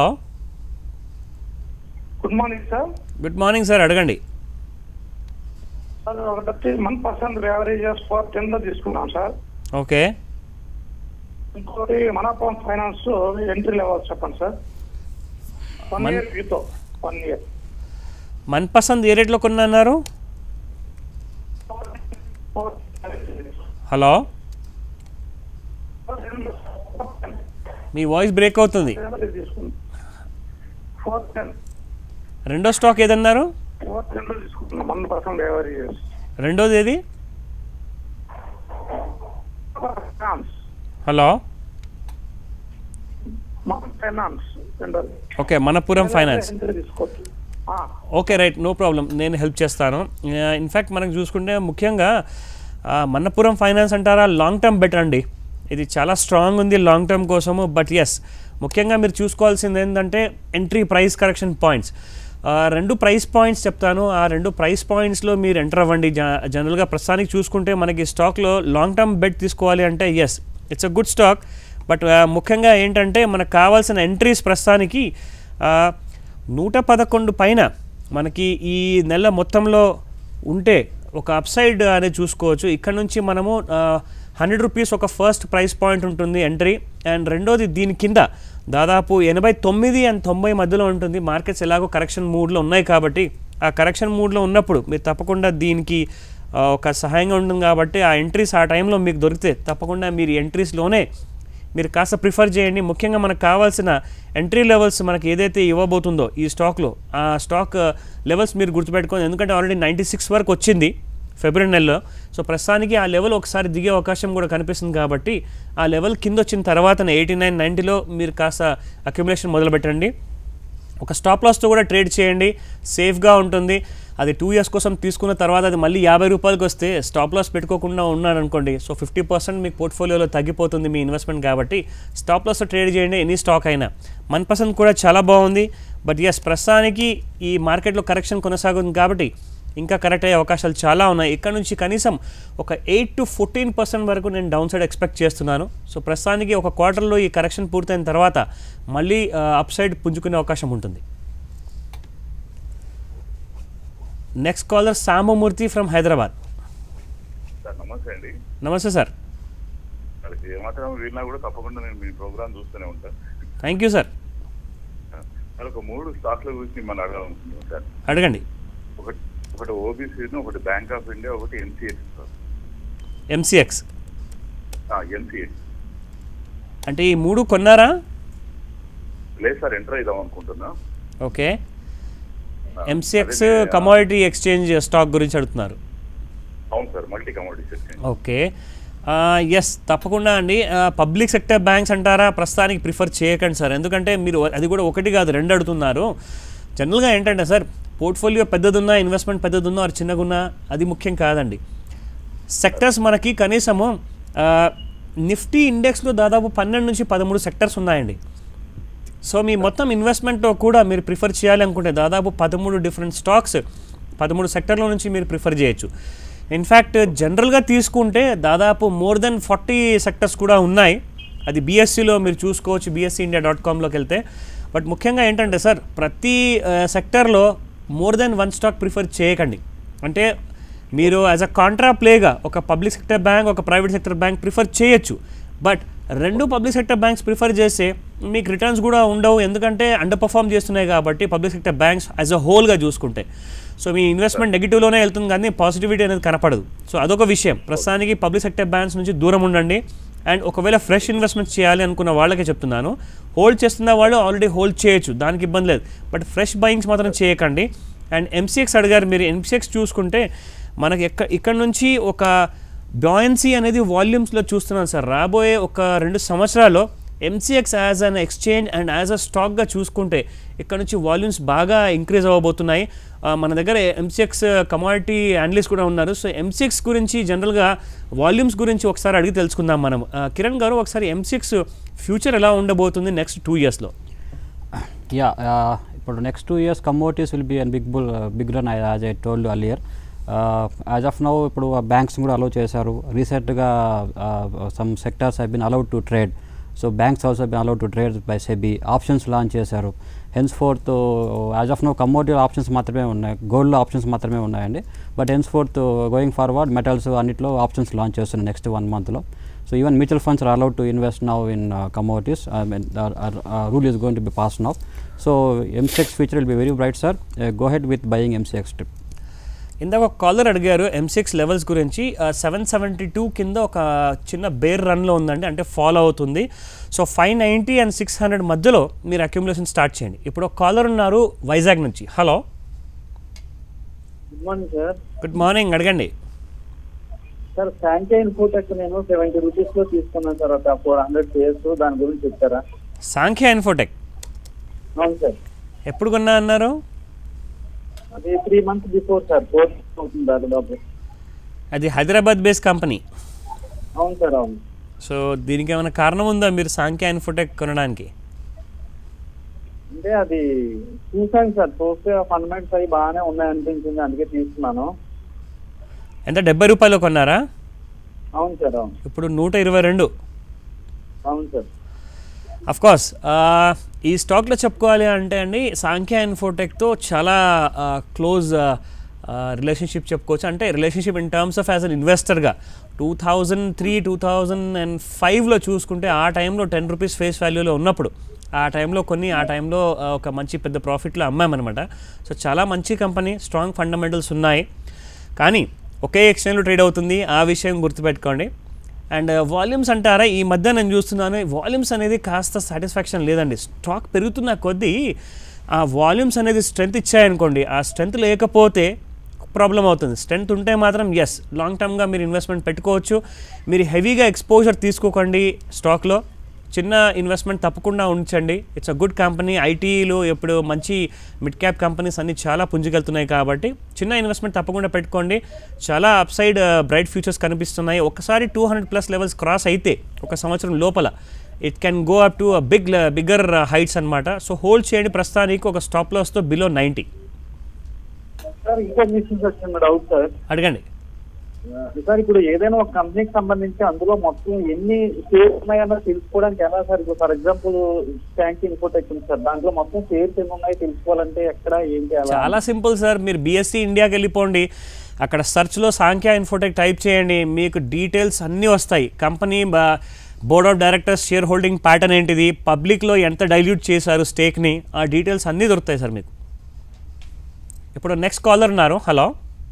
good morning sir. Good morning sir, అడగండి. సార్ ఒకటి one percent average four ten లో తీసుకున్నాం సార్. ఓకే, ఇంకోటి మనపాన్ ఫైనాన్స్ ఎంట్రీ లెవెల్ చెప్పండి సార్. వన్ ఇయర్ వ్యూతో వన్ ఇయర్ మన్ పసంద్ ఏ రేట్లో కొన్నారు? హలో, మీ వాయిస్ బ్రేక్ అవుతుంది. రెండో స్టాక్ ఏదన్నారు? రెండోది ఏది? Hello, okay, Manappuram finance. Okay, right, no problem, నేను హెల్ప్ చేస్తాను. ఇన్ఫ్యాక్ట్ మనకు చూసుకుంటే ముఖ్యంగా మనపురం ఫైనాన్స్ అంటారా లాంగ్ టర్మ్ బెటర్ అండి. ఇది చాలా స్ట్రాంగ్ ఉంది లాంగ్ టర్మ్ కోసము. బట్ ఎస్, ముఖ్యంగా మీరు చూసుకోవాల్సింది ఏంటంటే ఎంట్రీ ప్రైస్ కరెక్షన్ పాయింట్స్. రెండు ప్రైస్ పాయింట్స్ చెప్తాను. ఆ రెండు ప్రైస్ పాయింట్స్లో మీరు ఎంటర్ అవ్వండి. జనరల్గా ప్రస్తుతానికి చూసుకుంటే మనకి స్టాక్లో లాంగ్ టర్మ్ బెట్ తీసుకోవాలి అంటే yes, it's a good stock. But ముఖ్యంగా ఏంటంటే మనకు కావాల్సిన ఎంట్రీస్ ప్రస్తుతానికి నూట పదకొండు పైన మనకి ఈ నెల మొత్తంలో ఉంటే ఒక అప్సైడ్ అనేది చూసుకోవచ్చు. ఇక్కడ నుంచి మనము హండ్రెడ్ రూపీస్ ఒక ఫస్ట్ ప్రైస్ పాయింట్ ఉంటుంది ఎంట్రీ, అండ్ రెండోది దీని కింద దాదాపు ఎనభై తొమ్మిది అండ్ తొంభై మధ్యలో ఉంటుంది. మార్కెట్స్ ఎలాగో కరెక్షన్ మూడ్లో ఉన్నాయి కాబట్టి ఆ కరెక్షన్ మూడ్లో ఉన్నప్పుడు మీరు తప్పకుండా దీనికి ఒక సహాయంగా ఉంటుంది. కాబట్టి ఆ ఎంట్రీస్ ఆ టైంలో మీకు దొరికితే తప్పకుండా మీరు ఎంట్రీస్లోనే మీరు కాస్త ప్రిఫర్ చేయండి. ముఖ్యంగా మనకు కావాల్సిన ఎంట్రీ లెవెల్స్ మనకి ఏదైతే ఇవ్వబోతుందో ఈ స్టాక్లో ఆ స్టాక్ లెవెల్స్ మీరు గుర్తుపెట్టుకోండి. ఎందుకంటే ఆల్రెడీ నైంటీ సిక్స్ వరకు వచ్చింది ఫిబ్రవరి నెలలో. సో ప్రస్తుతానికి ఆ లెవెల్ ఒకసారి దిగే అవకాశం కూడా కనిపిస్తుంది. కాబట్టి ఆ లెవెల్ కింద వచ్చిన తర్వాతనే ఎయిటీ నైన్ నైంటీలో మీరు కాస్త అక్యుములేషన్ మొదలుపెట్టండి. ఒక స్టాప్ లాస్తో కూడా ట్రేడ్ చేయండి, సేఫ్గా ఉంటుంది. అది టూ ఇయర్స్ కోసం తీసుకున్న తర్వాత అది మళ్ళీ యాభై రూపాయలకి వస్తే స్టాప్ లాస్ పెట్టుకోకుండా ఉన్నారనుకోండి, సో ఫిఫ్టీ పర్సెంట్ మీకు పోర్ట్ఫోలియోలో తగ్గిపోతుంది మీ ఇన్వెస్ట్మెంట్. కాబట్టి స్టాప్ లాస్తో ట్రేడ్ చేయండి ఎనీ స్టాక్ అయినా. మన్ పసంద్ కూడా చాలా బాగుంది. బట్ ఎస్, ప్రస్తుతానికి ఈ మార్కెట్లో కరెక్షన్ కొనసాగుతుంది కాబట్టి ఇంకా కరెక్ట్ అయ్యే అవకాశాలు చాలా ఉన్నాయి. ఇక్కడ నుంచి కనీసం ఒక ఎయిట్ టు ఫోర్టీన్ పర్సెంట్ వరకు నేను డౌన్ సైడ్ ఎక్స్పెక్ట్ చేస్తున్నాను. సో ప్రస్తుతానికి ఒక క్వార్టర్లో ఈ కరెక్షన్ పూర్తయిన తర్వాత మళ్ళీ అప్ సైడ్ పుంజుకునే అవకాశం ఉంటుంది. Next caller Sambamurthy from Hyderabad. Sir నమస్తే అండి. నమస్తే సార్. వాళ్ళకి ఏమాత్రం వీళ్ళ కూడా తప్పకుండా నేను మీ ప్రోగ్రామ్ చూస్తూనే ఉంటాను. Thank you sir. సార్ ఒక మూడు స్టాక్ల గురించి మనం అడగాలనుకుంటున్నాం సార్. అడగండి. ఒకటి ఒకటి ఓబీసీ, ఒకటి బ్యాంక్ ఆఫ్ ఇండియా, ఒకటి ఎంసీఎక్స్ సార్. ఎంసీఎక్స్ ఎంసీఎక్స్ అంటే ఈ మూడు కొన్నారా? లేదు సార్, ఎంటర్ అవుదాం అనుకుంటున్నా. Okay, MCX commodity exchange stock గురించి అడుగుతున్నారు. అవును sir, multi commodities exchange. Okay, yes తప్పకుండా అండి. పబ్లిక్ సెక్టర్ బ్యాంక్స్ అంటారా, ప్రస్తుతానికి ప్రిఫర్ చేయకండి సార్. ఎందుకంటే మీరు అది కూడా ఒకటి కాదు రెండు అడుగుతున్నారు. జనరల్గా ఏంటంటే సార్, పోర్ట్ఫోలియో పెద్దదున్నా, ఇన్వెస్ట్మెంట్ పెద్దదున్నా అది చిన్నగున్నా అది ముఖ్యం కాదండి. సెక్టర్స్ మనకి కనీసము నిఫ్టీ ఇండెక్స్లో దాదాపు పన్నెండు నుంచి పదమూడు సెక్టర్స్ ఉన్నాయండి. సో మీ మొత్తం ఇన్వెస్ట్మెంట్తో కూడా మీరు ప్రిఫర్ చేయాలి అనుకుంటే దాదాపు పదమూడు డిఫరెంట్ స్టాక్స్ పదమూడు సెక్టర్ల నుంచి మీరు ప్రిఫర్ చేయొచ్చు. ఇన్ఫ్యాక్ట్ జనరల్గా తీసుకుంటే దాదాపు మోర్ దెన్ ఫార్టీ సెక్టర్స్ కూడా ఉన్నాయి. అది బీఎస్సీలో మీరు చూసుకోవచ్చు, బీఎస్సీ ఇండియా డాట్ కామ్లోకి వెళ్తే. బట్ ముఖ్యంగా ఏంటంటే సార్, ప్రతి సెక్టర్లో more than one stock prefer చేయకండి. అంటే మీరు యాజ్ అ కాంట్రా ప్లేగా ఒక పబ్లిక్ సెక్టర్ బ్యాంక్, ఒక ప్రైవేట్ సెక్టర్ బ్యాంక్ ప్రిఫర్ చేయొచ్చు. బట్ రెండు పబ్లిక్ సెక్టర్ బ్యాంక్స్ ప్రిఫర్ చేస్తే మీకు రిటర్న్స్ కూడా ఉండవు, ఎందుకంటే అండర్ పర్ఫామ్ చేస్తున్నాయి కాబట్టి public sector banks as a హోల్గా చూసుకుంటే. సో మీ ఇన్వెస్ట్మెంట్ నెగిటివ్లోనే వెళ్తుంది కానీ పాజిటివిటీ అనేది కనపడదు. సో అదొక విషయం. ప్రస్తుతానికి పబ్లిక్ సెక్టర్ బ్యాంక్స్ నుంచి దూరం ఉండండి. అండ్ ఒకవేళ ఫ్రెష్ ఇన్వెస్ట్మెంట్ చేయాలి అనుకున్న వాళ్ళకే చెప్తున్నాను, హోల్డ్ చేస్తున్న వాళ్ళు ఆల్రెడీ హోల్డ్ చేయొచ్చు, దానికి ఇబ్బంది లేదు. బట్ ఫ్రెష్ బయింగ్స్ మాత్రం చేయకండి. అండ్ ఎంసీఎక్స్ అడిగారు మీరు. ఎంసీఎక్స్ చూసుకుంటే మనకి ఎక్క ఇక్కడ నుంచి ఒక బాయన్సీ అనేది వాల్యూమ్స్లో చూస్తున్నాను సార్. రాబోయే ఒక రెండు సంవత్సరాల్లో MCX as an exchange and as a స్టాక్గా చూసుకుంటే ఇక్కడ నుంచి వాల్యూమ్స్ బాగా ఇంక్రీజ్ అవ్వబోతున్నాయి. మన దగ్గర ఎంసీఎక్స్ కమాడిటీ అనలిస్ట్ కూడా ఉన్నారు. సో ఎంసీఎక్స్ గురించి జనరల్గా వాల్యూమ్స్ గురించి ఒకసారి అడిగి తెలుసుకుందాం మనం. కిరణ్ గారు, ఒకసారి ఎంసీఎక్స్ ఫ్యూచర్ ఎలా ఉండబోతుంది నెక్స్ట్ టూ ఇయర్స్లో? యా, ఇప్పుడు next two years commodities will be and big bull big run as I told earlier. As of now ఇప్పుడు బ్యాంక్స్ కూడా అలౌ చేశారు. రీసెంట్గా some sectors have been allowed to trade. So banks also been allowed to trade by SEBI. Options launch చేశారు. Henceforth as of no commodity options మాత్రమే ఉన్నాయి, గోల్డ్లో options మాత్రమే ఉన్నాయండి. But henceforth going forward metals అన్నిట్లో options launch చేస్తున్నాయి next one మంత్లో. So even mutual funds are allowed to invest now in commodities. Rule is going to be pass now. So MCX future will be very bright sir. Go head with buying MCX trip. ఇందాక ఒక caller అడిగారు MCX levels గురించి. Seven seventy two కింద ఒక చిన్న bear రన్లో ఉందండి, అంటే ఫాలో అవుతుంది. సో five ninety and six hundred మధ్యలో మీరు అక్యుములేషన్ స్టార్ట్ చేయండి. ఇప్పుడు ఒక కాలర్ ఉన్నారు వైజాగ్ నుంచి. Hello, good morning sir. Good morning, అడగండి సార్. సాంఖ్య ఇన్ఫోటెక్ నేను సెవెంటీ రూపీస్లో తీసుకున్నాను సార్, ఒక ఫోర్ హండ్రెడ్ షేర్స్, దాని గురించి చెప్తారా? సాంఖ్య ఇన్ఫోటెక్ అవును సార్. ఎప్పుడు కొన్నా అన్నారు? అది three months before sir, four అవుతుంది దాదాపు. అది హైదరాబాద్ బేస్ కంపెనీ. అవును సార్, అవును. సో దీనికి ఏమైనా కారణం ఉందా మీరు సాంఖ్య ఇన్ఫోటెక్ కొనడానికి? అంటే అది చూసాను సార్, చూస్తే ఫండమెంట్స్ అవి బాగానే ఉన్నాయనిపించింది, అందుకే తీసుకున్నాను. ఎంత, డెబ్బై రూపాయలు కొన్నారా? అవును సార్, అవును. ఇప్పుడు నూట ఇరవై రెండు. అవును సార్. అఫ్ కోర్స్ ఈ స్టాక్లో చెప్పుకోవాలి అంటే అండి, సాంఖ్య ఇన్ఫోటెక్తో చాలా క్లోజ్ రిలేషన్షిప్ చెప్పుకోవచ్చు. అంటే relationship in terms of as an ఇన్వెస్టర్గా two thousand three two thousand and ఫైవ్లో చూసుకుంటే ఆ టైంలో టెన్ రూపీస్ ఫేస్ వాల్యూలో ఉన్నప్పుడు ఆ టైంలో కొన్ని ఆ టైంలో ఒక మంచి పెద్ద ప్రాఫిట్లో అమ్మామన్నమాట. సో చాలా మంచి కంపెనీ, స్ట్రాంగ్ ఫండమెంటల్స్ ఉన్నాయి. కానీ ఒకే ఎక్స్చేంజ్లో ట్రేడ్ అవుతుంది, ఆ విషయం గుర్తుపెట్టుకోండి. అండ్ వాల్యూమ్స్ అంటారా, ఈ మధ్య నేను చూస్తున్నాను వాల్యూమ్స్ అనేది కాస్త సాటిస్ఫాక్షన్ లేదండి. స్టాక్ పెరుగుతున్న కొద్దీ ఆ వాల్యూమ్స్ అనేది స్ట్రెంత్ ఇచ్చాయనుకోండి, ఆ స్ట్రెంత్ లేకపోతే ప్రాబ్లం అవుతుంది. స్ట్రెంత్ ఉంటే మాత్రం ఎస్ లాంగ్ టర్మ్గా మీరు ఇన్వెస్ట్మెంట్ పెట్టుకోవచ్చు. మీరు హెవీగా ఎక్స్పోజర్ తీసుకోకండి స్టాక్లో, చిన్న ఇన్వెస్ట్మెంట్ తప్పకుండా ఉంచండి. It's a good company. ఐటీలో ఎప్పుడు మంచి మిడ్ క్యాప్ కంపెనీస్ అన్నీ చాలా పుంజుకెళ్తున్నాయి కాబట్టి చిన్న ఇన్వెస్ట్మెంట్ తప్పకుండా పెట్టుకోండి. చాలా అప్సైడ్ బ్రైట్ ఫ్యూచర్స్ కనిపిస్తున్నాయి. ఒకసారి two hundred plus levels cross అయితే ఒక సంవత్సరం లోపల it can go up to big bigger heights అనమాట. సో హోల్డ్ చేయండి ప్రస్తుతానికి ఒక స్టాప్ లాస్తో బిలో నైంటీ. సార్ ఇంకో విషయం వచ్చింది డౌట్ సార్, అడగండి సార్. ఇప్పుడు ఏదైనా ఒక కంపెనీకి సంబంధించి అందులో మొత్తం ఎన్ని షేర్స్ ఉన్నాయన్నా తెలుసుకోవడానికి ఎలా సార్? ఇప్పుడు ఫర్ ఎగ్జాంపుల్ సాంఖ్య ఇన్ఫోటెక్ ఉంది సార్, దాంట్లో మొత్తం షేర్స్ ఎన్ని ఉన్నాయి తెలుసుకోవాలంటే ఎక్కడ ఏంటి? చాలా సింపుల్ సార్. మీరు బీఎస్సీ ఇండియాకి వెళ్ళిపోండి, అక్కడ సర్చ్లో సాంఖ్య ఇన్ఫోటెక్ టైప్ చేయండి, మీకు డీటెయిల్స్ అన్నీ వస్తాయి. Company board of directors share holding pattern ఏంటిది, పబ్లిక్లో ఎంత డైల్యూట్ చేశారు స్టేక్ని, ఆ డీటెయిల్స్ అన్నీ దొరుకుతాయి సార్ మీకు. ఇప్పుడు నెక్స్ట్ కాలర్ ఉన్నారు. హలో,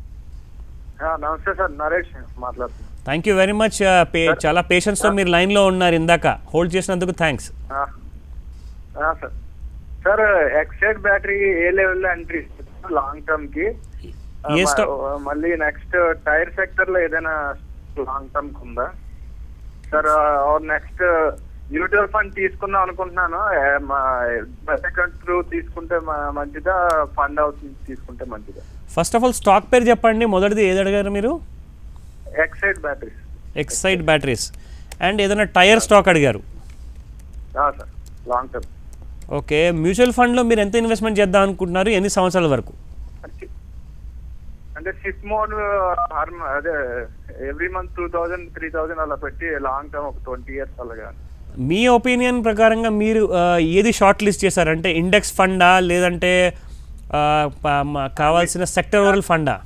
నమస్తే సార్, నరేష్ మాట్లాడుతున్నాను. Thank you very much. చాలా పేషెన్స్తో మీరు లైన్లో ఉన్నారు, ఇందాక హోల్డ్ చేసినందుకు thanks. Sir sir exide battery ఏ లెవెల్లో ఎంట్రీ లాంగ్ టర్మ్ కి. ఏ స్టాక్? మళ్ళీ నెక్స్ట్ టైర్ సెక్టర్ లో ఏదైనా లాంగ్ టర్మ్ ఉందా సార్? నెక్స్ట్ మ్యూచువల్ ఫండ్ తీసుకుందాం అనుకుంటున్నాను. సెకండ్ త్రూ తీసుకుంటే మంచిదా, ఫండ్ హౌస్ తీసుకుంటే మంచిదా? ఫస్ట్ ఆఫ్ ఆల్ స్టాక్ పేరు చెప్పండి. మొదటిది ఏది అడిగారు మీరు? Exide batteries. Exide batteries. And ఏదైనా టైర్ స్టాక్ అడిగారు? Sir long term. Okay, mutual ఫండ్లో మీరు ఎంత ఇన్వెస్ట్మెంట్ చేద్దాం అనుకుంటున్నారు, ఎన్ని సంవత్సరాల వరకు? అంటే సిప్ మోడ్ అదే every month two thousand three thousand అలా పెట్టి లాంగ్ టర్మ్ ఒక ట్వంటీ ఇయర్స్ అలాగా. మీ ఒపీనియన్ ప్రకారంగా మీరు ఏది షార్ట్ లిస్ట్ చేశారంటే ఇండెక్స్ ఫండా లేదంటే కావాల్సిన సెక్టరల్ ఫండా?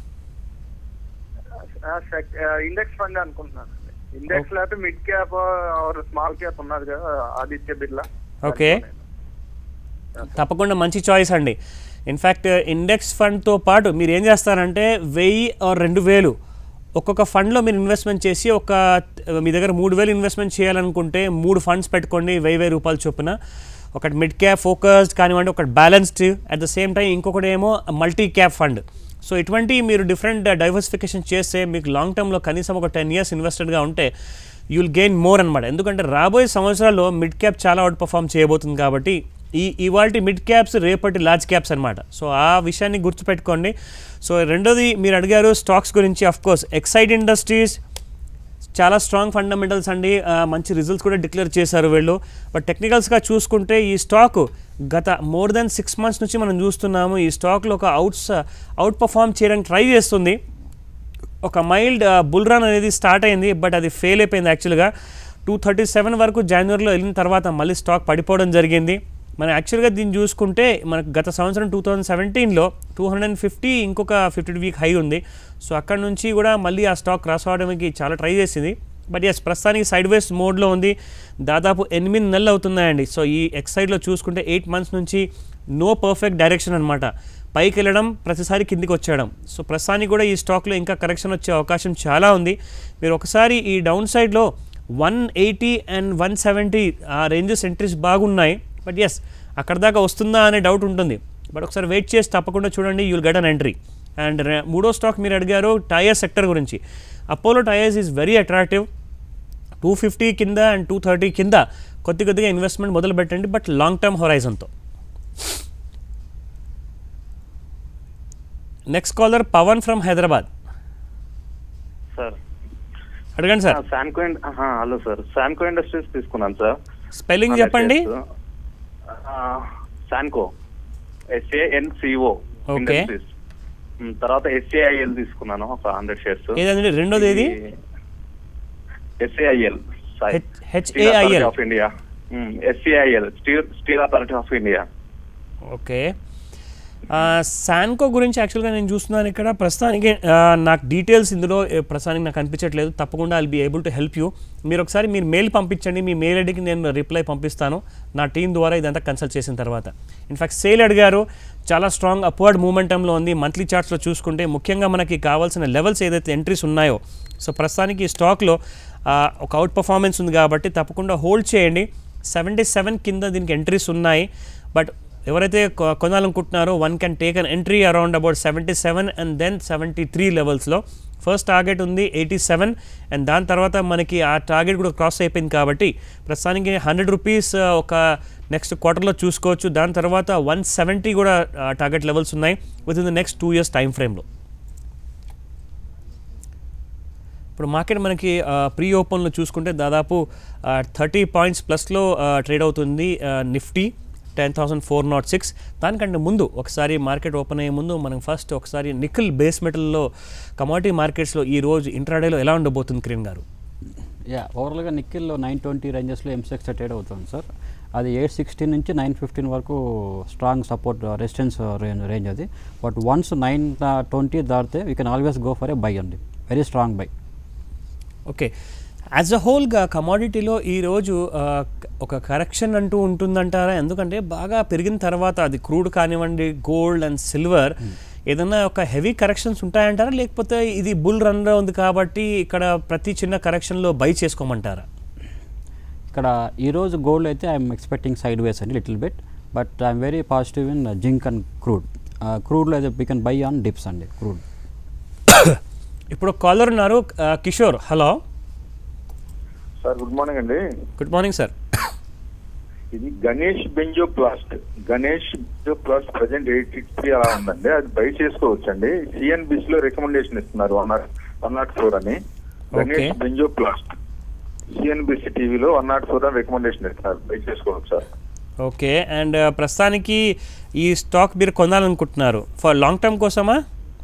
ఇండెక్స్ ఫండ్ అనుకుంటున్నాను. ఇండెక్స్ లేకపోతే mid cap or small cap ఉన్నది కదా ఆదిత్య బిర్లా. ఓకే, తప్పకుండా మంచి చాయిస్ అండి. ఇన్ఫ్యాక్ట్ ఇండెక్స్ ఫండ్తో పాటు మీరు ఏం చేస్తారంటే వెయ్యి ఆర్ రెండు వేలు ఒక్కొక్క ఫండ్లో మీరు ఇన్వెస్ట్మెంట్ చేసి ఒక మీ దగ్గర మూడు వేలు ఇన్వెస్ట్మెంట్ చేయాలనుకుంటే మూడు ఫండ్స్ పెట్టుకోండి వెయ్యి వెయ్యి రూపాయలు చొప్పున. ఒకటి మిడ్ క్యాప్ ఫోకస్డ్ కానివ్వండి, ఒకటి balanced, at the same time ఇంకొకటి ఏమో మల్టీ క్యాప్ ఫండ్. సో ఇటువంటి మీరు డిఫరెంట్ డైవర్సిఫికేషన్ చేస్తే మీకు లాంగ్ టర్మ్లో కనీసం ఒక టెన్ ఇయర్స్ ఇన్వెస్టెడ్గా ఉంటే యూ విల్ గెయిన్ మోర్ అనమాట. ఎందుకంటే రాబోయే సంవత్సరాల్లో మిడ్ క్యాప్ చాలా అవుట్ పర్ఫామ్ చేయబోతుంది కాబట్టి ఈ ఇవాల్టి మిడ్ క్యాప్స్ రేపటి లార్జ్ క్యాప్స్ అనమాట. సో ఆ విషయాన్ని గుర్తుపెట్టుకోండి. సో రెండోది మీరు అడిగారు స్టాక్స్ గురించి. ఆఫ్ కోర్స్ ఎక్సైడ్ ఇండస్ట్రీస్ చాలా స్ట్రాంగ్ ఫండమెంటల్స్ అండి, మంచి రిజల్ట్స్ కూడా డిక్లేర్ చేశారు వీళ్ళు. బట్ టెక్నికల్స్గా చూసుకుంటే ఈ స్టాక్ గత మోర్ దెన్ సిక్స్ మంత్స్ నుంచి మనం చూస్తున్నాము ఈ స్టాక్లో ఒక అవుట్స్ అవుట్ పర్ఫామ్ చేయడానికి ట్రై చేస్తుంది. ఒక మైల్డ్ బుల్ రన్ అనేది స్టార్ట్ అయింది, బట్ అది ఫెయిల్ అయిపోయింది. యాక్చువల్గా టూ థర్టీ సెవెన్ వరకు జనవరిలో వెళ్ళిన తర్వాత మళ్ళీ స్టాక్ పడిపోవడం జరిగింది. మనం యాక్చువల్గా దీన్ని చూసుకుంటే మనకు గత సంవత్సరం టూ థౌజండ్ సెవెంటీన్లో టూ హండ్రెడ్ అండ్ ఫిఫ్టీ ఇంకొక ఫిఫ్టీ వీక్ హై ఉంది. సో అక్కడ నుంచి కూడా మళ్ళీ ఆ స్టాక్ క్రాస్ అవడానికి చాలా ట్రై చేసింది. బట్ ఎస్ ప్రస్తుతానికి సైడ్ వేస్ మోడ్లో ఉంది. దాదాపు ఎనిమిది నెలలు అవుతున్నాయండి. సో ఈ ఎక్సైడ్లో చూసుకుంటే ఎయిట్ మంత్స్ నుంచి నో పర్ఫెక్ట్ డైరెక్షన్ అనమాట. పైకి వెళ్ళడం ప్రతిసారి కిందికి వచ్చేయడం. సో ప్రస్తుతానికి కూడా ఈ స్టాక్లో ఇంకా కరెక్షన్ వచ్చే అవకాశం చాలా ఉంది. మీరు ఒకసారి ఈ డౌన్ సైడ్లో one eighty and one seventy ఆ రేంజెస్ ఎంట్రీస్ బాగున్నాయి. బట్ ఎస్ అక్కడ దాకా వస్తుందా అనే డౌట్ ఉంటుంది. బట్ ఒకసారి వెయిట్ చేసి తప్పకుండా చూడండి, you will get an entry. And మూడో స్టాక్ మీరు అడిగారు టైర్ సెక్టర్ గురించి. Apollo tyres is very attractive. Two fifty కింద అండ్ టూ థర్టీ కింద కొద్ది కొద్దిగా ఇన్వెస్ట్మెంట్ మొదలు పెట్టండి, బట్ లాంగ్ టర్మ్ హొరైజన్తో. Next caller Pavan from Hyderabad. Sir అడగండి sir. Sanco hello sir, Sanco industries తీసుకున్నాను సార్. స్పెల్లింగ్ చెప్పండి. శాన్కో ఎస్ఏఎన్సిఓ ఇండస్ట్రీస్. తర్వాత ఎస్ఏఐఎల్ తీసుకున్నాను ఒక హండ్రెడ్ షేర్స్. ఏదండి రెండోది ఏది? S A I L H A I L of India. S A I L steel Steel Authority of India. Okay, Sanco గురించి యాక్చువల్గా నేను చూస్తున్నాను ఇక్కడ. ప్రస్తుతానికి నాకు డీటెయిల్స్ ఇందులో ప్రస్తుతానికి నాకు అనిపించట్లేదు. తప్పకుండా I'll be able to help you. మీరు ఒకసారి మీరు మెయిల్ పంపించండి, మీ మెయిల్ ఐడికి నేను రిప్లై పంపిస్తాను నా టీం ద్వారా ఇదంతా కన్సల్ట్ చేసిన తర్వాత. ఇన్ఫ్యాక్ట్ సేల్ అడిగారు, చాలా స్ట్రాంగ్ అప్వర్డ్ మూమెంటంలో ఉంది. మంత్లీ చార్ట్స్లో చూసుకుంటే ముఖ్యంగా మనకి కావాల్సిన లెవెల్స్ ఏదైతే ఎంట్రీస్ ఉన్నాయో, సో ప్రస్తుతానికి ఈ స్టాక్లో ఒక అవుట్ పర్ఫార్మెన్స్ ఉంది కాబట్టి తప్పకుండా హోల్డ్ చేయండి. సెవెంటీ సెవెన్ కింద దీనికి ఎంట్రీస్ ఉన్నాయి. బట్ ఎవరైతే కొనాలనుకుంటున్నారో one can take an entry around about seventy seven and then seventy three లెవెల్స్లో. ఫస్ట్ టార్గెట్ ఉంది ఎయిటీ సెవెన్ అండ్ దాని తర్వాత మనకి ఆ టార్గెట్ కూడా క్రాస్ అయిపోయింది కాబట్టి ప్రస్తుతానికి హండ్రెడ్ రూపీస్ ఒక నెక్స్ట్ క్వార్టర్లో చూసుకోవచ్చు. దాని తర్వాత వన్ సెవెంటీ కూడా టార్గెట్ లెవెల్స్ ఉన్నాయి within the next two years time ఫ్రేమ్లో. ఇప్పుడు మార్కెట్ మనకి ప్రీ ఓపెన్లో చూసుకుంటే దాదాపు థర్టీ పాయింట్స్ ప్లస్లో ట్రేడ్ అవుతుంది Nifty ten thousand four nought six. దానికంటే ముందు ఒకసారి మార్కెట్ ఓపెన్ అయ్యే ముందు మనం ఫస్ట్ ఒకసారి నికెల్ బేస్ మెటల్లో కమోడిటీ మార్కెట్స్లో ఈ రోజు ఇంట్రాడేలో ఎలా ఉండబోతుంది కిరణ్ గారు? యా, ఓవరాల్గా నికెల్లో నైన్ ట్వంటీ రేంజెస్లో ఎంసెక్స్ ట్రేడ్ అవుతుంది సార్. అది ఎయిట్ సిక్స్టీన్ నుంచి నైన్ ఫిఫ్టీన్ వరకు strong support resistance range range అది. బట్ వన్స్ నైన్ ట్వంటీ దాటితే we can always go for a buy అండి, very strong buy. Okay, as a హోల్గా కమోడిటీలో ఈరోజు ఒక కరెక్షన్ అంటూ ఉంటుందంటారా? ఎందుకంటే బాగా పెరిగిన తర్వాత అది క్రూడ్ కానివ్వండి, గోల్డ్ అండ్ సిల్వర్ ఏదైనా ఒక హెవీ కరెక్షన్స్ ఉంటాయంటారా, లేకపోతే ఇది బుల్ రన్లో ఉంది కాబట్టి ఇక్కడ ప్రతి చిన్న కరెక్షన్లో బై చేసుకోమంటారా? ఇక్కడ ఈరోజు గోల్డ్ అయితే ఐఎమ్ ఎక్స్పెక్టింగ్ సైడ్ వేస్ అండి little bit, but I'm very positive in zinc and crude. క్రూడ్లో అయితే we can buy on dips అండి క్రూడ్. ఇప్పుడు కాలర్ ఉన్నారు Kishore. Hello sir, good morning అండి. Good morning sir. ఇది Ganesh Benzoplast Ganesh Benzoplast present eight sixty అలా ఉందండి. అది బై చేసుకోవచ్చు అండి. సిఎన్బిసి లో రికమెండేషన్ ఇస్తున్నారు one nought one nought four అని. గణేష్ బెంజో ప్లాస్ట్ సిఎన్బిసి టీవీలో వన్ నాట్ ఫోర్ అని రికమెండేషన్ ఇస్తున్నారు. బై చేసుకోవచ్చు సార్. ఓకే. అండ్ ప్రస్తుతానికి ఈ స్టాక్ మీరు కొనాలనుకుంటున్నారు ఫర్ లాంగ్ టర్మ్ కోసమా?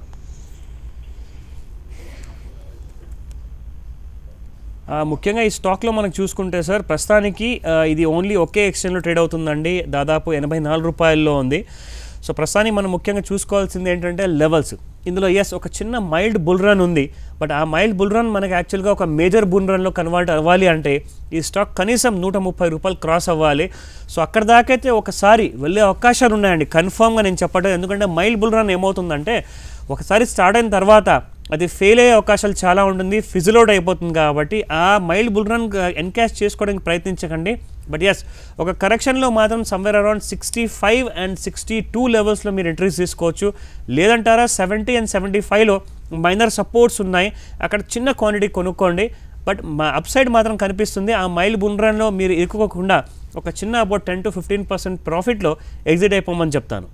ముఖ్యంగా ఈ స్టాక్లో మనం చూసుకుంటే సార్ ప్రస్తుతానికి ఇది ఓన్లీ ఒకే ఎక్స్చేంజ్లో ట్రేడ్ అవుతుందండి. దాదాపు ఎనభై నాలుగు రూపాయల్లో ఉంది. సో ప్రస్తుతానికి మనం ముఖ్యంగా చూసుకోవాల్సింది ఏంటంటే లెవెల్స్. ఇందులో ఎస్ ఒక చిన్న మైల్డ్ బుల్ రన్ ఉంది. బట్ ఆ మైల్డ్ బుల్ రన్ మనకి యాక్చువల్గా ఒక మేజర్ బుల్ రన్లో కన్వర్ట్ అవ్వాలి అంటే ఈ స్టాక్ కనీసం నూట ముప్పై రూపాయలు క్రాస్ అవ్వాలి. సో అక్కడ దాకైతే ఒకసారి వెళ్ళే అవకాశాలు ఉన్నాయండి కన్ఫామ్గా నేను చెప్పడం. ఎందుకంటే మైల్డ్ బుల్ రన్ ఏమవుతుందంటే ఒకసారి స్టార్ట్ అయిన తర్వాత అది ఫెయిల్ అయ్యే అవకాశాలు చాలా ఉంటుంది, ఫిజిల్ అవుట్ అయిపోతుంది. కాబట్టి ఆ మైల్డ్ బుల్ రన్ ఎన్కాష్ చేసుకోవడానికి ప్రయత్నించకండి. బట్ ఎస్ ఒక కరెక్షన్లో మాత్రం somewhere around sixty five and sixty two లెవెల్స్లో మీరు ఎంట్రీస్ తీసుకోవచ్చు. లేదంటారా సెవెంటీ అండ్ సెవెంటీ ఫైవ్లో మైనర్ సపోర్ట్స్ ఉన్నాయి, అక్కడ చిన్న క్వాంటిటీ కొనుక్కోండి. బట్ మా అప్ సైడ్ మాత్రం కనిపిస్తుంది. ఆ మైల్డ్ బుల్ రన్లో మీరు ఇరుక్కోకుండా ఒక చిన్న about ten to fifteen percent ప్రాఫిట్లో ఎగ్జిట్ అయిపోమని చెప్తాను.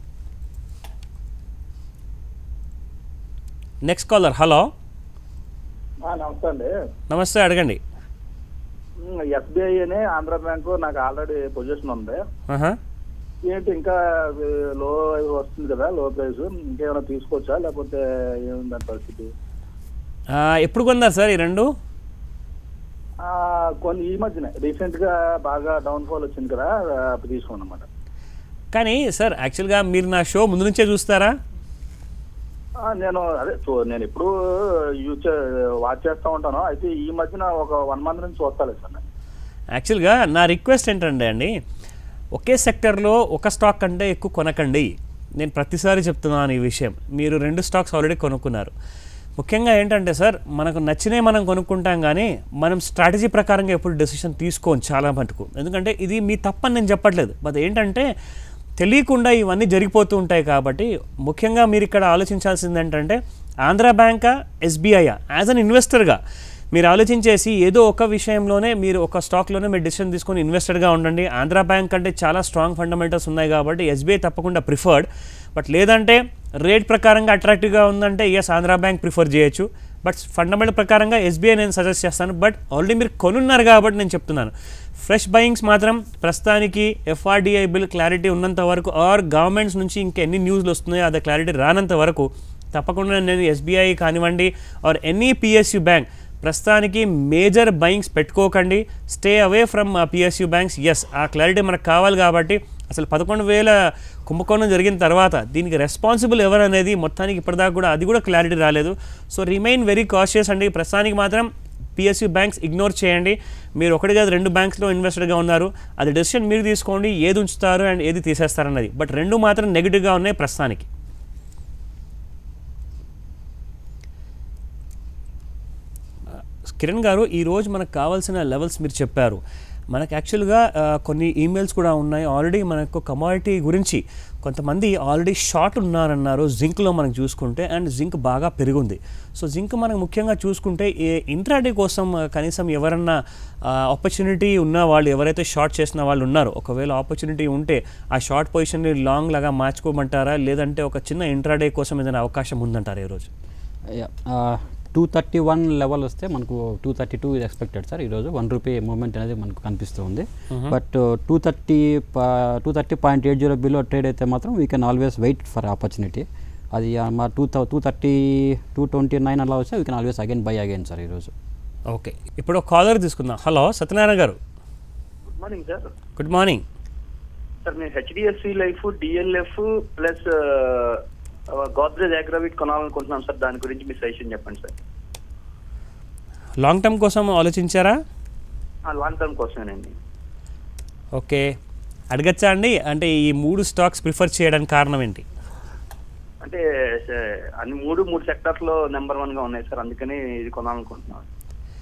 Next caller. హలో నమస్తే అండి. నమస్తే, అడగండి. ఎస్బీఐ అని ఆంధ్ర బ్యాంకు నాకు ఆల్రెడీ పొజిషన్ ఉంది. ఏంటి ఇంకా లో వస్తుంది కదా, లో ప్రైస్, ఇంకేమైనా తీసుకోవచ్చా లేకపోతే ఏముందని పరిస్థితి? ఎప్పుడు కొన్నారు సార్ ఈ రెండు? కొన్ని ఈ మధ్యనే రీసెంట్ గా బాగా డౌన్ ఫాల్ వచ్చింది కదా, అప్పుడు తీసుకోండి అన్నమాట. కానీ సార్ యాక్చువల్గా మీరు నా షో ముందు నుంచే చూస్తారా? నేను అదే నేను ఎప్పుడు యూజ్ వాచ్ చేస్తూ ఉంటాను. అయితే ఈ మధ్యన ఒక వన్ మంత్ నుంచి చూస్తాను సార్. యాక్చువల్గా నా రిక్వెస్ట్ ఏంటంటే అండి, ఒకే సెక్టర్లో ఒక స్టాక్ కంటే ఎక్కువ కొనకండి. నేను ప్రతిసారి చెప్తున్నాను ఈ విషయం. మీరు రెండు స్టాక్స్ ఆల్రెడీ కొనుక్కున్నారు. ముఖ్యంగా ఏంటంటే సార్ మనకు నచ్చినే మనం కొనుక్కుంటాం, కానీ మనం స్ట్రాటజీ ప్రకారంగా ఎప్పుడు డెసిషన్ తీసుకోం చాలా మటుకు. ఎందుకంటే ఇది మీ తప్పని నేను చెప్పట్లేదు. బట్ ఏంటంటే తెలియకుండా ఇవన్నీ జరిగిపోతూ ఉంటాయి. కాబట్టి ముఖ్యంగా మీరు ఇక్కడ ఆలోచించాల్సింది ఏంటంటే ఆంధ్ర బ్యాంకా ఎస్బీఐయా యాజ్ అన్ ఇన్వెస్టర్గా మీరు ఆలోచించేసి ఏదో ఒక విషయంలోనే మీరు ఒక స్టాక్లోనే మీరు డెసిషన్ తీసుకొని ఇన్వెస్టర్గా ఉండండి. ఆంధ్ర బ్యాంక్ అంటే చాలా స్ట్రాంగ్ ఫండమెంటల్స్ ఉన్నాయి కాబట్టి ఎస్బీఐ తప్పకుండా ప్రిఫర్డ్. బట్ లేదంటే రేట్ ప్రకారంగా అట్రాక్టివ్గా ఉందంటే ఎస్ ఆంధ్ర బ్యాంక్ ప్రిఫర్ చేయొచ్చు. బట్ ఫండమెంటల్ ప్రకారంగా ఎస్బీఐ నేను సజెస్ట్ చేస్తాను. బట్ ఆల్రెడీ మీరు కొనున్నారు కాబట్టి నేను చెప్తున్నాను. ఫ్రెష్ బయింగ్స్ మాత్రం ప్రస్తుతానికి ఎఫ్ఆర్డిఐ బిల్ క్లారిటీ ఉన్నంత వరకు ఆర్ గవర్నమెంట్స్ నుంచి ఇంకెన్ని న్యూస్లు వస్తున్నాయో అదే క్లారిటీ రానంత వరకు తప్పకుండా నేను ఎస్బీఐ కానివ్వండి ఆర్ ఎనీ పిఎస్యూ బ్యాంక్ ప్రస్తుతానికి మేజర్ బయింగ్స్ పెట్టుకోకండి. Stay away from PSU banks. Yes ఆ క్లారిటీ మనకు కావాలి కాబట్టి అసలు పదకొండు వేల కుంభకోణం జరిగిన తర్వాత దీనికి రెస్పాన్సిబుల్ ఎవరు అనేది మొత్తానికి ఇప్పటిదాకా కూడా అది కూడా క్లారిటీ రాలేదు. సో రిమైన్ వెరీ కాషియస్ అండి. ప్రస్తుతానికి మాత్రం పిఎస్యూ బ్యాంక్స్ ఇగ్నోర్ చేయండి. మీరు ఒకటి కాదు రెండు బ్యాంక్స్లో ఇన్వెస్టర్గా ఉన్నారు. అది డెసిషన్ మీరు తీసుకోండి, ఏది ఉంచుతారు అండ్ ఏది తీసేస్తారన్నది. బట్ రెండు మాత్రం నెగిటివ్గా ఉన్నాయి ప్రస్తుతానికి. కిరణ్ గారు, ఈరోజు మనకు కావాల్సిన లెవెల్స్ మీరు చెప్పారు. మనకు యాక్చువల్గా కొన్ని ఈమెయిల్స్ కూడా ఉన్నాయి. ఆల్రెడీ మనకు కమాడిటీ గురించి కొంతమంది ఆల్రెడీ షార్ట్ ఉన్నారన్నారు జింక్లో మనం చూసుకుంటే, అండ్ జింక్ బాగా పెరిగింది. సో జింక్ మనకు ముఖ్యంగా చూసుకుంటే ఏ ఇంట్రాడే కోసం కనీసం ఎవరన్నా ఆపర్చునిటీ ఉన్న వాళ్ళు ఎవరైతే షార్ట్ చేసిన వాళ్ళు ఉన్నారో ఒకవేళ ఆపర్చునిటీ ఉంటే ఆ షార్ట్ పొజిషన్ని లాంగ్ లాగా మార్చుకోమంటారా, లేదంటే ఒక చిన్న ఇంట్రాడే కోసం ఏదైనా అవకాశం ఉందంటారా ఈరోజు? టూ థర్టీ వన్ లెవెల్ వస్తే మనకు two thirty two expected sir. ఈరోజు వన్ రూపీ మూవ్మెంట్ అనేది మనకు కనిపిస్తుంది. But two thirty two thirty point eight zero below trade అయితే మాత్రం we can always wait for opportunity. అది మా two two thirty two twenty nine అలా వస్తే we can always again buy again sir ఈరోజు. ఓకే, ఇప్పుడు కాలర్ తీసుకుందాం. Hello Satyanarayana garu. Good morning sir. Good morning sir. నేను HDFC life, DLF plus Godrej Agrovet కొనాలనుకుంటున్నాను sir. దాని గురించి మీ సజెషన్ చెప్పండి సార్. లాంగ్ టర్మ్ కోసం ఆలోచించారా? లాంగ్ టర్మ్ కోసమేనండి. ఓకే, అడగచ్చా అండి, అంటే ఈ మూడు స్టాక్స్ ప్రిఫర్ చేయడానికి కారణం ఏంటి? అంటే అన్ని మూడు మూడు సెక్టర్స్లో నెంబర్ వన్గా ఉన్నాయి సార్, అందుకని ఇది కొనాలనుకుంటున్నాను.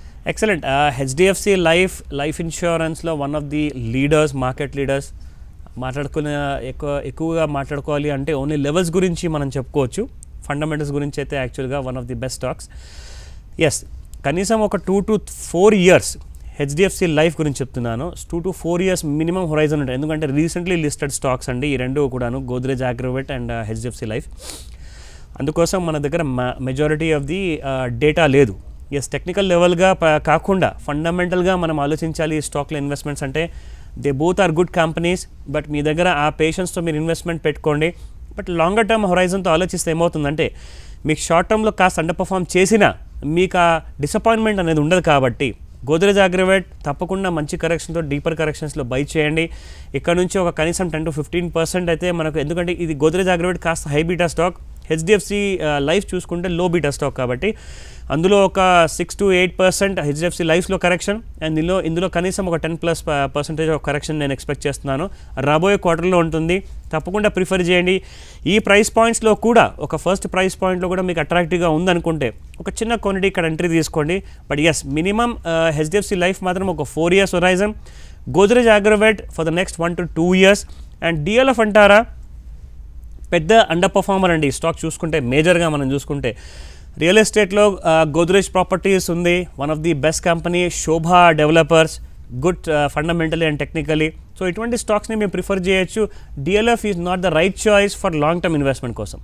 ఎక్సలెంట్. హెచ్డిఎఫ్సి లైఫ్ లైఫ్ ఇన్సూరెన్స్లో one of the leaders, market leaders. మాట్లాడుకునే ఎక్కువ ఎక్కువగా మాట్లాడుకోవాలి అంటే ఓన్లీ లెవెల్స్ గురించి మనం చెప్పుకోవచ్చు. ఫండమెంటల్స్ గురించి అయితే యాక్చువల్గా one of the best stocks. Yes, కనీసం ఒక two to four years HDFC life గురించి చెప్తున్నాను. Two to four years minimum హొరైజన్ ఉంటుంది, ఎందుకంటే రీసెంట్లీ లిస్టెడ్ స్టాక్స్ అండి ఈ రెండు కూడాను, Godrej Agrovet and HDFC life. అందుకోసం మన దగ్గర మెజారిటీ ఆఫ్ ది డేటా లేదు. ఎస్, టెక్నికల్ లెవెల్గా కాకుండా ఫండమెంటల్గా మనం ఆలోచించాలి ఈ స్టాక్లో ఇన్వెస్ట్మెంట్స్ అంటే. They both are good companies, but మీ దగ్గర ఆ పేషెన్స్తో మీరు ఇన్వెస్ట్మెంట్ పెట్టుకోండి. బట్ లాంగర్ టర్మ్ హొరైజన్తో ఆలోచిస్తే ఏమవుతుందంటే మీకు షార్ట్ టర్మ్లో కాస్త అండర్ పర్ఫామ్ చేసినా మీకు ఆ డిసప్పాయింట్మెంట్ అనేది ఉండదు. కాబట్టి గోద్రేజ్ అగ్రోవెట్ తప్పకుండా మంచి కరెక్షన్తో డీపర్ కరెక్షన్స్లో బై చేయండి. ఇక్కడ నుంచి ఒక కనీసం టెన్ టు ఫిఫ్టీన్ పర్సెంట్ అయితే మనకు, ఎందుకంటే ఇది గోద్రేజ్ అగ్రోవెట్ కాస్త high beta stock, HDFC life చూసుకుంటే లో బీటా స్టాక్. కాబట్టి అందులో ఒక six to eight percent HDFC లైఫ్లో కరెక్షన్, అండ్ ఇందులో ఇందులో కనీసం ఒక ten plus percentage of correction నేను ఎక్స్పెక్ట్ చేస్తున్నాను. రాబోయే క్వార్టర్లో ఉంటుంది, తప్పకుండా ప్రిఫర్ చేయండి. ఈ ప్రైస్ పాయింట్స్లో కూడా ఒక ఫస్ట్ ప్రైస్ పాయింట్లో కూడా మీకు అట్రాక్టివ్గా ఉందనుకుంటే ఒక చిన్న క్వాంటిటీ ఇక్కడ ఎంట్రీ తీసుకోండి. But yes, minimum HDFC life మాత్రం ఒక ఫోర్ ఇయర్స్ హొరైజన్, Godrej Agrovet for the next one to two years and DLF అంటారా పెద్ద అండర్ పర్ఫార్మర్ అండి. స్టాక్ చూసుకుంటే మేజర్గా మనం చూసుకుంటే రియల్ ఎస్టేట్లో గోద్రేజ్ ప్రాపర్టీస్ ఉంది, one of the best company. Sobha developers, good fundamentally and technically. So ఇటువంటి స్టాక్స్ని మేము ప్రిఫర్ చేయొచ్చు. DLF is not the right choice for long term investment కోసం.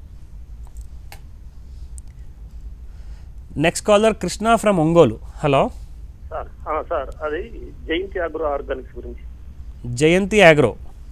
Next caller Krishna from Ongole. Hello sir. Sir అది జయంతి అగ్రో ఆర్గానిక్స్ గురించి. జయంతి agro,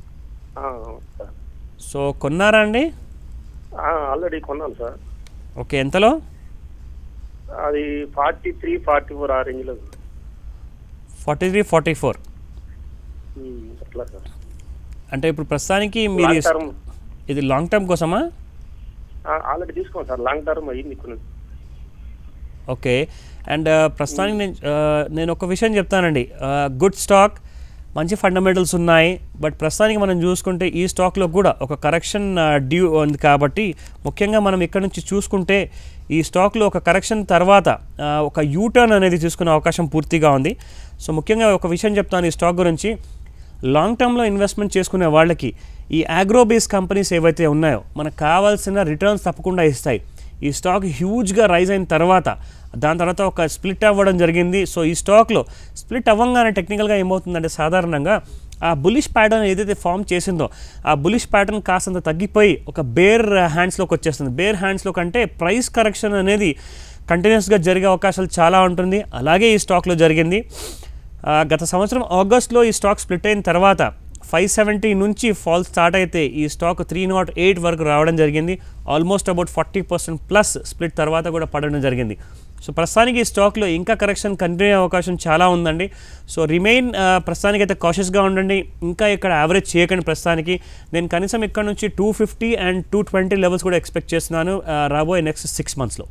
so కొన్నారా అండి? Already కొన్నాను సార్. ఓకే, ఎంతలో? అది ఫార్టీ త్రీ ఫార్టీ ఫోర్ ఆ రేంజ్లో. ఫార్టీ త్రీ ఫార్టీ ఫోర్ అట్లా సార్. అంటే ఇప్పుడు ప్రస్తుతానికి మీరు ఇది లాంగ్ టర్మ్ కోసమా? ఆల్రెడీ తీసుకోండి సార్, లాంగ్ టర్మ్ అయ్యింది కొన్ని. ఓకే, అండ్ ప్రస్తుతానికి నేను నేను ఒక విషయం చెప్తానండి. గుడ్ స్టాక్, మంచి ఫండమెంటల్స్ ఉన్నాయి. బట్ ప్రస్తుతానికి మనం చూసుకుంటే ఈ స్టాక్లో కూడా ఒక కరెక్షన్ డ్యూ ఉంది. కాబట్టి ముఖ్యంగా మనం ఇక్కడ నుంచి చూసుకుంటే ఈ స్టాక్లో ఒక కరెక్షన్ తర్వాత ఒక యూటర్న్ అనేది తీసుకునే అవకాశం పూర్తిగా ఉంది. సో ముఖ్యంగా ఒక విషయం చెప్తాను ఈ స్టాక్ గురించి. లాంగ్ టర్మ్లో ఇన్వెస్ట్మెంట్ చేసుకునే వాళ్ళకి ఈ అగ్రో బేస్ కంపెనీస్ ఏవైతే ఉన్నాయో మనకు కావాల్సిన రిటర్న్స్ తప్పకుండా ఇస్తాయి. ఈ స్టాక్ హ్యూజ్గా రైజ్ అయిన తర్వాత దాని తర్వాత ఒక స్ప్లిట్ అవ్వడం జరిగింది. సో ఈ స్టాక్లో స్ప్లిట్ అవ్వగానే టెక్నికల్గా ఏమవుతుందంటే సాధారణంగా ఆ బులిష్ ప్యాటర్న్ ఏదైతే ఫామ్ చేసిందో ఆ బులిష్ ప్యాటర్న్ కాస్తంత తగ్గిపోయి ఒక బేర్ హ్యాండ్స్లోకి వచ్చేస్తుంది. బేర్ హ్యాండ్స్లో కంటే ప్రైస్ కరెక్షన్ అనేది కంటిన్యూస్గా జరిగే అవకాశాలు చాలా ఉంటుంది. అలాగే ఈ స్టాక్లో జరిగింది. గత సంవత్సరం ఆగస్ట్లో ఈ స్టాక్ స్ప్లిట్ అయిన తర్వాత ఫైవ్ సెవెంటీ నుంచి ఫాల్ స్టార్ట్ అయితే ఈ స్టాక్ త్రీ నాట్ ఎయిట్ వరకు రావడం జరిగింది. Almost about forty percent plus split తర్వాత కూడా పడడం జరిగింది. సో ప్రస్తుతానికి ఈ స్టాక్లో ఇంకా కరెక్షన్ కంటిన్యూ అవకాశం చాలా ఉందండి. సో రిమైన్ ప్రస్తుతానికి అయితే కాషియస్గా ఉండండి. ఇంకా ఇక్కడ యావరేజ్ చేయకండి ప్రస్తుతానికి. నేను కనీసం ఇక్కడ నుంచి two fifty and two twenty levels కూడా ఎక్స్పెక్ట్ చేస్తున్నాను రాబోయే నెక్స్ట్ సిక్స్ మంత్స్లో.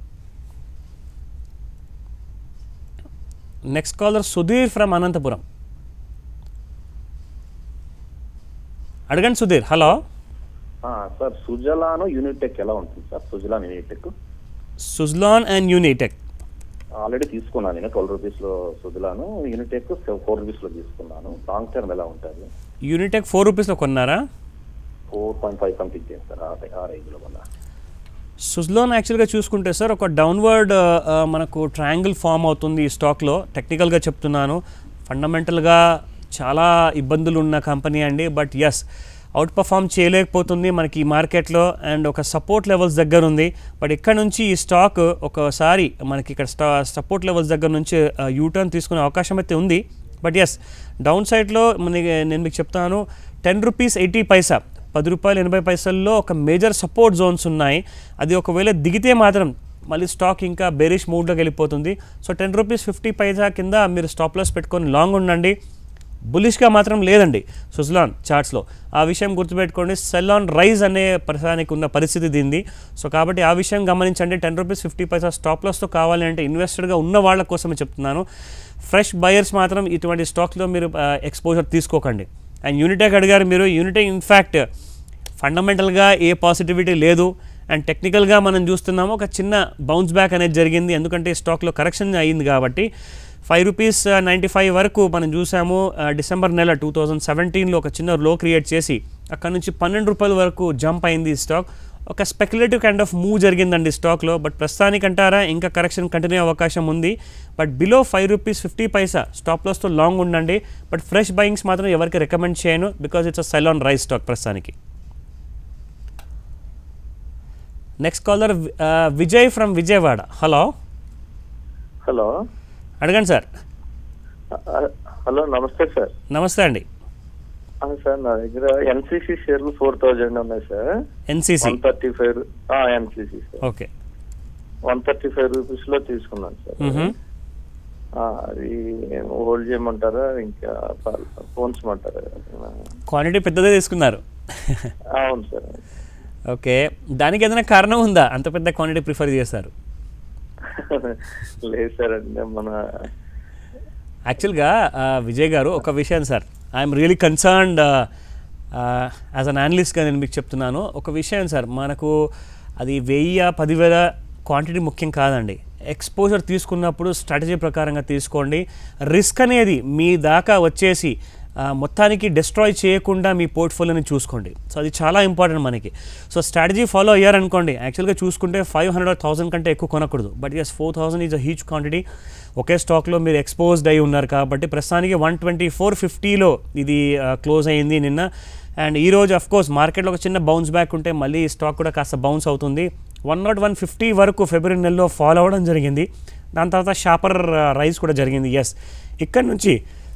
Next caller Sudheer from Anantapuram. అడగండి సుధీర్. హలో సార్, సుజలాన్ యూనిటెక్ ఎలా ఉంటుంది sir? Suzlon Unitech Suzlon and Unitech already తీసుకున్నాను నేను. ట్వెల్వ్ రూపీస్లో సుజలాను, యూనిటెక్ ఫోర్ రూపీస్లో తీసుకున్నాను. లాంగ్ టర్మ్ ఎలా ఉంటుంది? యూనిటెక్ ఫోర్ రూపీస్లో కొన్నారా? ఫోర్ పాయింట్ ఫైవ్ సంథింగ్ చేస్తారు ఆ రేంజ్లో కొన్నా. సుజలాన్ యాక్చువల్గా చూసుకుంటే సార్ ఒక డౌన్వర్డ్ మనకు ట్రయాంగిల్ ఫామ్ అవుతుంది ఈ స్టాక్లో. టెక్నికల్గా చెప్తున్నాను, ఫండమెంటల్గా చాలా ఇబ్బందులు ఉన్న కంపెనీ అండి. బట్ ఎస్, అవుట్ పర్ఫామ్ చేయలేకపోతుంది మనకి ఈ మార్కెట్లో అండ్ ఒక సపోర్ట్ లెవెల్స్ దగ్గర ఉంది. బట్ ఇక్కడ నుంచి ఈ స్టాక్ ఒకసారి మనకి ఇక్కడ స్టా సపోర్ట్ లెవెల్స్ దగ్గర నుంచి యూటర్న్ తీసుకునే అవకాశం అయితే ఉంది. బట్ ఎస్, డౌన్ సైడ్లో మనకి నేను మీకు చెప్తాను టెన్ రూపీస్ ఎయిటీ పైసా పది రూపాయలు ఎనభై పైసల్లో ఒక మేజర్ సపోర్ట్ జోన్స్ ఉన్నాయి. అది ఒకవేళ దిగితే మాత్రం మళ్ళీ స్టాక్ ఇంకా బేరిష్ మూడ్లోకి వెళ్ళిపోతుంది. So ten rupees fifty paisa కింద మీరు స్టాప్ లాస్ పెట్టుకొని లాంగ్ ఉండండి. బులిష్గా మాత్రం లేదండి సుజలాన్ చార్ట్స్లో, ఆ విషయం గుర్తుపెట్టుకోండి. సెల్ ఆన్ రైజ్ అనే ప్రసానికి ఉన్న పరిస్థితి దీనిది. సో కాబట్టి ఆ విషయం గమనించండి. Ten rupees fifty paisa stop లాస్తో కావాలి అంటే ఇన్వెస్టర్గా ఉన్న వాళ్ళ కోసమే చెప్తున్నాను. ఫ్రెష్ బయర్స్ మాత్రం ఇటువంటి స్టాక్స్లో మీరు ఎక్స్పోజర్ తీసుకోకండి. అండ్ యూనిటెక్ అడిగారు మీరు. యూనిటెక్ ఇన్ఫ్యాక్ట్ ఫండమెంటల్గా ఏ పాజిటివిటీ లేదు అండ్ టెక్నికల్గా మనం చూస్తున్నాము ఒక చిన్న బౌన్స్ బ్యాక్ అనేది జరిగింది. ఎందుకంటే స్టాక్లో కరెక్షన్ అయ్యింది కాబట్టి ఫైవ్ రూపీస్ నైంటీ ఫైవ్ వరకు మనం చూసాము డిసెంబర్ నెల టూ థౌజండ్ సెవెంటీన్లో ఒక చిన్న లో క్రియేట్ చేసి అక్కడ నుంచి పన్నెండు రూపాయల వరకు జంప్ అయింది ఈ స్టాక్. ఒక స్పెక్యులేటివ్ కైండ్ ఆఫ్ మూవ్ జరిగిందండి స్టాక్లో. బట్ ప్రస్తుతానికి అంటారా ఇంకా కరెక్షన్ కంటిన్యూ అవకాశం ఉంది. But below five rupees fifty paisa stop లాస్తో లాంగ్ ఉండండి. బట్ ఫ్రెష్ బయింగ్స్ మాత్రం ఎవరికి రికమెండ్ చేయను because it's a sell on rise stock ప్రస్తుతానికి. Next caller Vijay from Vijayawada. Hello hello అడగండి సార్. హలో నమస్తే సార్. నమస్తే అండి. సార్ నా దగ్గర ఎన్సీసీ షేర్లు ఫోర్ థౌజండ్ ఉన్నాయి sir. NCC one thirty five NCC sir. Okay one thirty five rupees లో తీసుకున్నాను సార్. అది హోల్డ్ చేయమంటారా ఇంకా పోన్చమంటారా? క్వాంటిటీ పెద్దదే తీసుకున్నారు. అవును సార్. ఓకే, దానికి ఏదైనా కారణం ఉందా అంత పెద్ద క్వాంటిటీ ప్రిఫర్ చేస్తారు? లేదు సార్, అంటే మన యాక్చువల్గా విజయ్ గారు ఒక విషయం sir, I'm really concerned as an అనలిస్ట్గా నేను మీకు చెప్తున్నాను. ఒక విషయం సార్, మనకు అది వెయ్యి పదివేల క్వాంటిటీ ముఖ్యం కాదండి. ఎక్స్పోజర్ తీసుకున్నప్పుడు స్ట్రాటజీ ప్రకారంగా తీసుకోండి. రిస్క్ అనేది మీ దాకా వచ్చేసి మొత్తానికి డిస్ట్రాయ్ చేయకుండా మీ పోర్ట్ఫోలియోని చూసుకోండి. సో అది చాలా ఇంపార్టెంట్ మనకి. సో స్ట్రాటజీ ఫాలో అయ్యారనుకోండి, యాక్చువల్గా చూసుకుంటే ఫైవ్ హండ్రెడ్ థౌసండ్ కంటే ఎక్కువ కొనకూడదు. But yes four thousand is a huge quantity. ఒకే స్టాక్లో మీరు ఎక్స్పోజ్డ్ అయి ఉన్నారు కాబట్టి ప్రస్తుతానికి వన్ ట్వంటీ ఫోర్ ఫిఫ్టీలో ఇది క్లోజ్ అయ్యింది నిన్న. అండ్ ఈరోజు అఫ్కోర్స్ మార్కెట్లో ఒక చిన్న బౌన్స్ బ్యాక్ ఉంటే మళ్ళీ స్టాక్ కూడా కాస్త బౌన్స్ అవుతుంది. వన్ నాట్ వన్ ఫిఫ్టీ వరకు ఫిబ్రవరి నెలలో ఫాలో అవ్వడం జరిగింది. దాని తర్వాత షాపర్ రైజ్ కూడా జరిగింది. ఎస్ ఇక్కడ నుంచి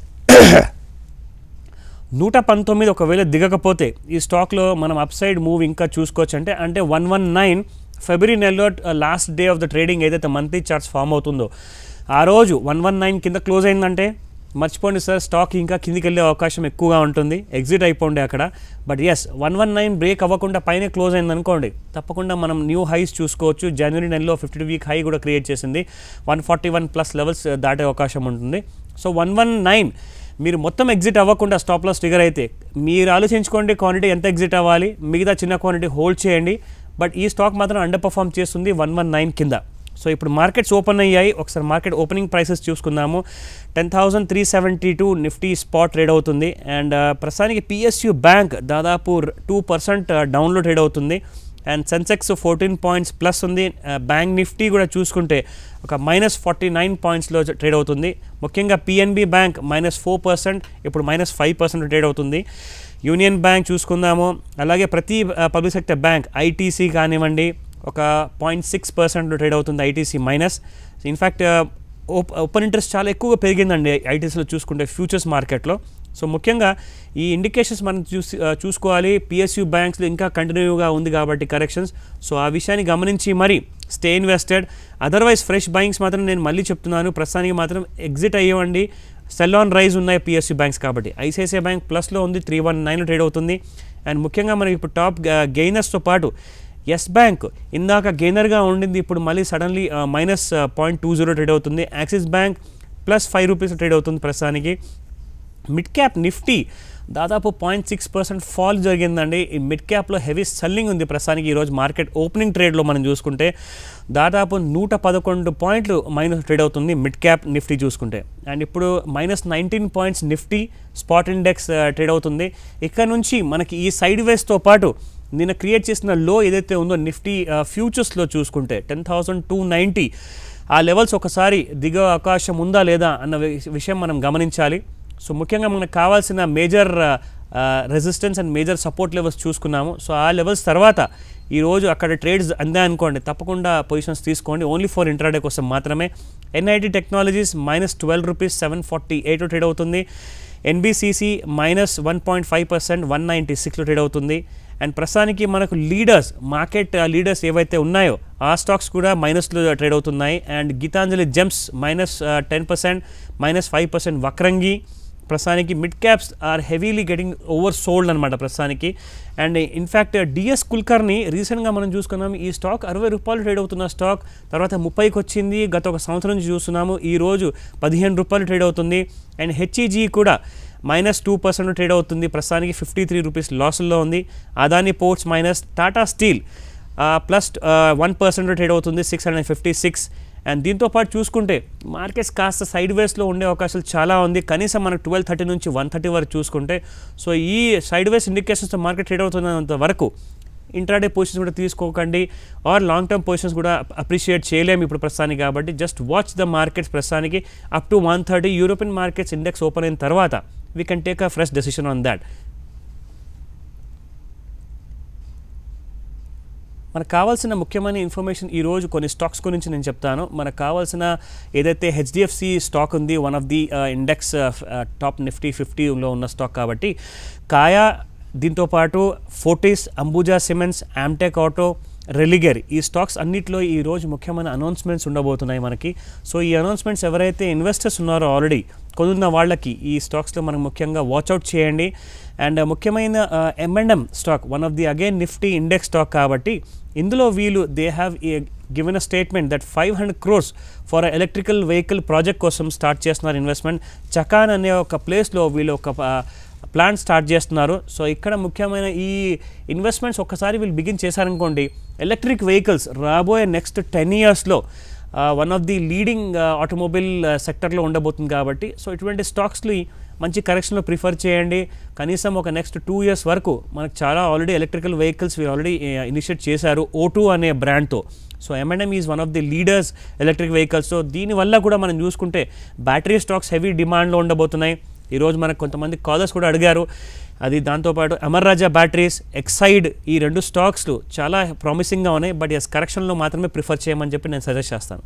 నూట పంతొమ్మిది ఒకవేళ దిగకపోతే ఈ స్టాక్లో మనం అప్ సైడ్ మూవ్ ఇంకా చూసుకోవచ్చు. అంటే అంటే వన్ వన్ నైన్ ఫిబ్రవరి నెలలో last day of the trading ఏదైతే మంత్లీ చార్ట్స్ ఫామ్ అవుతుందో ఆ రోజు వన్ వన్ నైన్ కింద క్లోజ్ అయిందంటే మర్చిపోండి సార్, స్టాక్ ఇంకా కిందికి వెళ్ళే అవకాశం ఎక్కువగా ఉంటుంది. ఎగ్జిట్ అయిపోండి అక్కడ. But yes one one nine break అవ్వకుండా పైన క్లోజ్ అయింది అనుకోండి, తప్పకుండా మనం న్యూ హైస్ చూసుకోవచ్చు. జనవరి నెలలో ఫిఫ్టీ టూ వీక్ హై కూడా క్రియేట్ చేసింది. One forty one plus levels దాటే అవకాశం ఉంటుంది. సో వన్ వన్ నైన్ మీరు మొత్తం ఎగ్జిట్ అవ్వకుండా స్టాప్ లాస్ ట్రిగర్ అయితే మీరు ఆలోచించుకోండి క్వాంటిటీ ఎంత ఎగ్జిట్ అవ్వాలి, మిగతా చిన్న క్వాంటిటీ హోల్డ్ చేయండి. బట్ ఈ స్టాక్ మాత్రం అండర్ పర్ఫామ్ చేస్తుంది వన్ వన్ నైన్ కింద. సో ఇప్పుడు మార్కెట్స్ ఓపెన్ అయ్యాయి. ఒకసారి మార్కెట్ ఓపెనింగ్ ప్రైసెస్ చూసుకుందాము. Ten thousand three seventy two Nifty spot trade అవుతుంది. అండ్ ప్రస్తుతానికి పిఎస్యు బ్యాంక్ దాదాపు టూ పర్సెంట్ డౌన్లో ట్రేడ్ అవుతుంది. And Sensex fourteen points plus ఉంది. బ్యాంక్ నిఫ్టీ కూడా చూసుకుంటే ఒక మైనస్ ఫార్టీ నైన్ పాయింట్స్లో ట్రేడ్ అవుతుంది. ముఖ్యంగా PNB bank minus four percent ఇప్పుడు మైనస్ ఫైవ్ పర్సెంట్ ట్రేడ్ అవుతుంది. యూనియన్ బ్యాంక్ చూసుకుందాము. అలాగే ప్రతి పబ్లిక్ సెక్టర్ బ్యాంక్ ఐటీసీ కానివ్వండి ఒక పాయింట్ సిక్స్ పర్సెంట్ ట్రేడ్ అవుతుంది. ITC minus. In fact op open interest చాలా ఎక్కువగా పెరిగిందండి ఐటీసీలో చూసుకుంటే ఫ్యూచర్స్ మార్కెట్లో. సో ముఖ్యంగా ఈ ఇండికేషన్స్ మనం చూసి చూసుకోవాలి. పిఎస్యు బ్యాంక్స్లో ఇంకా కంటిన్యూగా ఉంది కాబట్టి కరెక్షన్స్. సో ఆ విషయాన్ని గమనించి మరి stay invested. Otherwise fresh buyings మాత్రం నేను మళ్ళీ చెప్తున్నాను, ప్రస్తుతానికి మాత్రం ఎగ్జిట్ అయ్యండి. సెల్ ఆన్ రైజ్ ఉన్నాయి పిఎస్యు బ్యాంక్స్ కాబట్టి. ఐసిఐసిఐ బ్యాంక్ ప్లస్లో ఉంది, త్రీ వన్ నైన్లో ట్రేడ్ అవుతుంది. అండ్ ముఖ్యంగా మనకి ఇప్పుడు టాప్ గెయినర్స్తో పాటు ఎస్ బ్యాంక్ ఇందాక గెయినర్గా ఉండింది, ఇప్పుడు మళ్ళీ suddenly minus point two zero trade అవుతుంది. Axis bank plus five rupees trade అవుతుంది ప్రస్తుతానికి. మిడ్ క్యాప్ నిఫ్టీ దాదాపు పాయింట్ సిక్స్ పర్సెంట్ ఫాల్ జరిగిందండి. ఈ మిడ్ క్యాప్లో హెవీ సెల్లింగ్ ఉంది ప్రస్తుతానికి. ఈరోజు మార్కెట్ ఓపెనింగ్ ట్రేడ్లో మనం చూసుకుంటే దాదాపు నూట పదకొండు పాయింట్లు మైనస్ ట్రేడ్ అవుతుంది మిడ్ క్యాప్ నిఫ్టీ చూసుకుంటే. అండ్ ఇప్పుడు minus nineteen points Nifty spot index trade అవుతుంది. ఇక్కడ నుంచి మనకి ఈ సైడ్ వేస్తో పాటు నిన్న క్రియేట్ చేసిన లో ఏదైతే ఉందో నిఫ్టీ ఫ్యూచర్స్లో చూసుకుంటే టెన్ థౌసండ్ టూ నైంటీ ఆ లెవెల్స్ ఒకసారి దిగే అవకాశం ఉందా లేదా అన్న విషయం మనం గమనించాలి. సో ముఖ్యంగా మనకు కావాల్సిన major resistance and major support levels చూసుకున్నాము. సో ఆ లెవెల్స్ తర్వాత ఈరోజు అక్కడ ట్రేడ్స్ అందా అనుకోండి, తప్పకుండా పొజిషన్స్ తీసుకోండి. ఓన్లీ ఫర్ ఇంట్రాడే కోసం మాత్రమే. NIT technologies minus twelve rupees seven forty eight trade అవుతుంది. NBCC minus one point five percent one ninety సిక్స్లో ట్రేడ్ అవుతుంది. అండ్ ప్రస్తుతానికి మనకు లీడర్స్ మార్కెట్ లీడర్స్ ఏవైతే ఉన్నాయో ఆ స్టాక్స్ కూడా మైనస్లో ట్రేడ్ అవుతున్నాయి. And Gitanjali gems minus ten percent minus five percent Vakrangee. ప్రస్తుతానికి mid caps are heavily getting over sold అనమాట ప్రస్తుతానికి. అండ్ ఇన్ఫ్యాక్ట్ డిఎస్ కుల్కర్ని రీసెంట్గా మనం చూసుకున్నాం. ఈ స్టాక్ అరవై రూపాయలు ట్రేడ్ అవుతున్న స్టాక్ తర్వాత ముప్పైకి వచ్చింది. గత ఒక సంవత్సరం నుంచి చూస్తున్నాము. ఈరోజు పదిహేను రూపాయలు ట్రేడ్ అవుతుంది. అండ్ హెచ్ఈజీ కూడా మైనస్ టూ పర్సెంట్ ట్రేడ్ అవుతుంది. ప్రస్తుతానికి ఫిఫ్టీ త్రీ రూపీస్ లాస్లో ఉంది. Adani ports minus. Tata steel plus one percent trade అవుతుంది, six hundred fifty six. And దీంతో పాటు చూసుకుంటే మార్కెట్స్ కాస్త సైడ్ వేస్లో ఉండే అవకాశాలు చాలా ఉంది. కనీసం మనకు ట్వెల్వ్ థర్టీ నుంచి వన్ థర్టీ వరకు చూసుకుంటే సో ఈ సైడ్ వేస్ ఇండికేషన్స్తో మార్కెట్ ట్రేడ్ అవుతున్నంత వరకు ఇంట్రాడే పొజిషన్స్ కూడా తీసుకోకండి, ఆర్ లాంగ్ టర్మ్ పొజిషన్స్ కూడా అప్రిషియేట్ చేయలేము ఇప్పుడు ప్రస్తుతానికి. కాబట్టి జస్ట్ వాచ్ ద మార్కెట్స్ ప్రస్తుతానికి up to one thirty European markets index open అయిన తర్వాత we can take a fresh decision on that. మనకు కావాల్సిన ముఖ్యమైన ఇన్ఫర్మేషన్ ఈరోజు కొన్ని స్టాక్స్ గురించి నేను చెప్తాను. మనకు కావాల్సిన ఏదైతే హెచ్డిఎఫ్సి స్టాక్ ఉంది, one of the index top Nifty ఫిఫ్టీలో ఉన్న స్టాక్ కాబట్టి కాయా, దీంతోపాటు Fortis, Ambuja cements, Amtek auto, Religare ఈ స్టాక్స్ అన్నింటిలో ఈరోజు ముఖ్యమైన అనౌన్స్మెంట్స్ ఉండబోతున్నాయి మనకి. సో ఈ అనౌన్స్మెంట్స్ ఎవరైతే ఇన్వెస్టర్స్ ఉన్నారో ఆల్రెడీ కొనున్న వాళ్ళకి ఈ స్టాక్స్లో మనం ముఖ్యంగా వాచ్అవుట్ చేయండి. అండ్ ముఖ్యమైన M and M stock one of the again Nifty index stock కాబట్టి ఇందులో వీళ్ళు they have given a statement that five hundred crores for electrical vehicle project కోసం స్టార్ట్ చేస్తున్నారు ఇన్వెస్ట్మెంట్. చకాన్ అనే ఒక ప్లేస్లో వీళ్ళు ఒక ప్లాన్ స్టార్ట్ చేస్తున్నారు. సో ఇక్కడ ముఖ్యమైన ఈ ఇన్వెస్ట్మెంట్స్ ఒక్కసారి వీళ్ళు బిగిన్ చేశారనుకోండి, ఎలక్ట్రిక్ వెహికల్స్ రాబోయే నెక్స్ట్ టెన్ ఇయర్స్లో one of the leading automobile సెక్టర్లో ఉండబోతుంది. కాబట్టి సో ఇటువంటి స్టాక్స్ని మంచి కరెక్షన్లో ప్రిఫర్ చేయండి. కనీసం ఒక నెక్స్ట్ టూ ఇయర్స్ వరకు మనకు చాలా ఆల్రెడీ ఎలక్ట్రికల్ వెహికల్స్ వీళ్ళు ఆల్రెడీ ఇనిషియేట్ చేశారు ఓ టూ అనే బ్రాండ్తో. So M and M is one of the leaders electric vehicles. So దీనివల్ల కూడా మనం చూసుకుంటే బ్యాటరీ స్టాక్స్ హెవీ డిమాండ్లో ఉండబోతున్నాయి. ఈరోజు మనకు కొంతమంది కాలర్స్ కూడా అడిగారు అది. దాంతోపాటు అమర్ రాజా బ్యాటరీస్, ఎక్సైడ్ ఈ రెండు స్టాక్స్లు చాలా ప్రామిసింగ్గా ఉన్నాయి. బట్ ఎస్ కరెక్షన్లో మాత్రమే ప్రిఫర్ చేయమని చెప్పి నేను సజెస్ట్ చేస్తాను.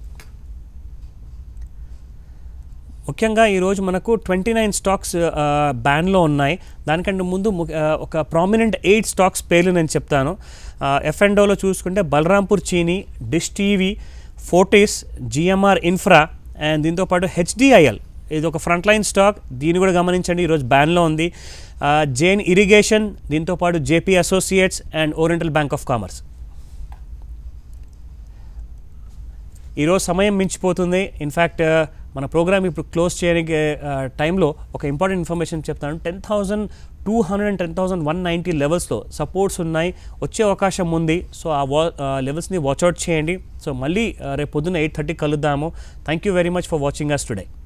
ముఖ్యంగా ఈరోజు మనకు ట్వంటీ నైన్ స్టాక్స్ బ్యాన్లో ఉన్నాయి. దానికంటే ముందు ఒక ప్రామినెంట్ ఎయిట్ స్టాక్స్ పేర్లు నేను చెప్తాను. ఎఫ్ అండ్ ఓలో చూసుకుంటే Balrampur Chini, dish TV, Fortis, GMR infra and దీంతోపాటు హెచ్డిఐఎల్ ఇది ఒక ఫ్రంట్ లైన్ స్టాక్, దీన్ని కూడా గమనించండి ఈరోజు బ్యాన్లో ఉంది. జైన్ ఇరిగేషన్, దీంతోపాటు JP associates and oriental bank of commerce. ఈరోజు సమయం మించిపోతుంది. ఇన్ఫ్యాక్ట్ మన ప్రోగ్రామ్ ఇప్పుడు క్లోజ్ చేయడానికి టైంలో ఒక ఇంపార్టెంట్ ఇన్ఫర్మేషన్ చెప్తాను. Ten thousand two hundred and ten thousand one ninety లెవెల్స్లో సపోర్ట్స్ ఉన్నాయి, వచ్చే అవకాశం ఉంది. సో ఆ వా లెవెల్స్ని వాచ్అవుట్ చేయండి. సో మళ్ళీ రేపు పొద్దున్న ఎయిట్ థర్టీ కలుద్దాము. Thank you very much for watching us today.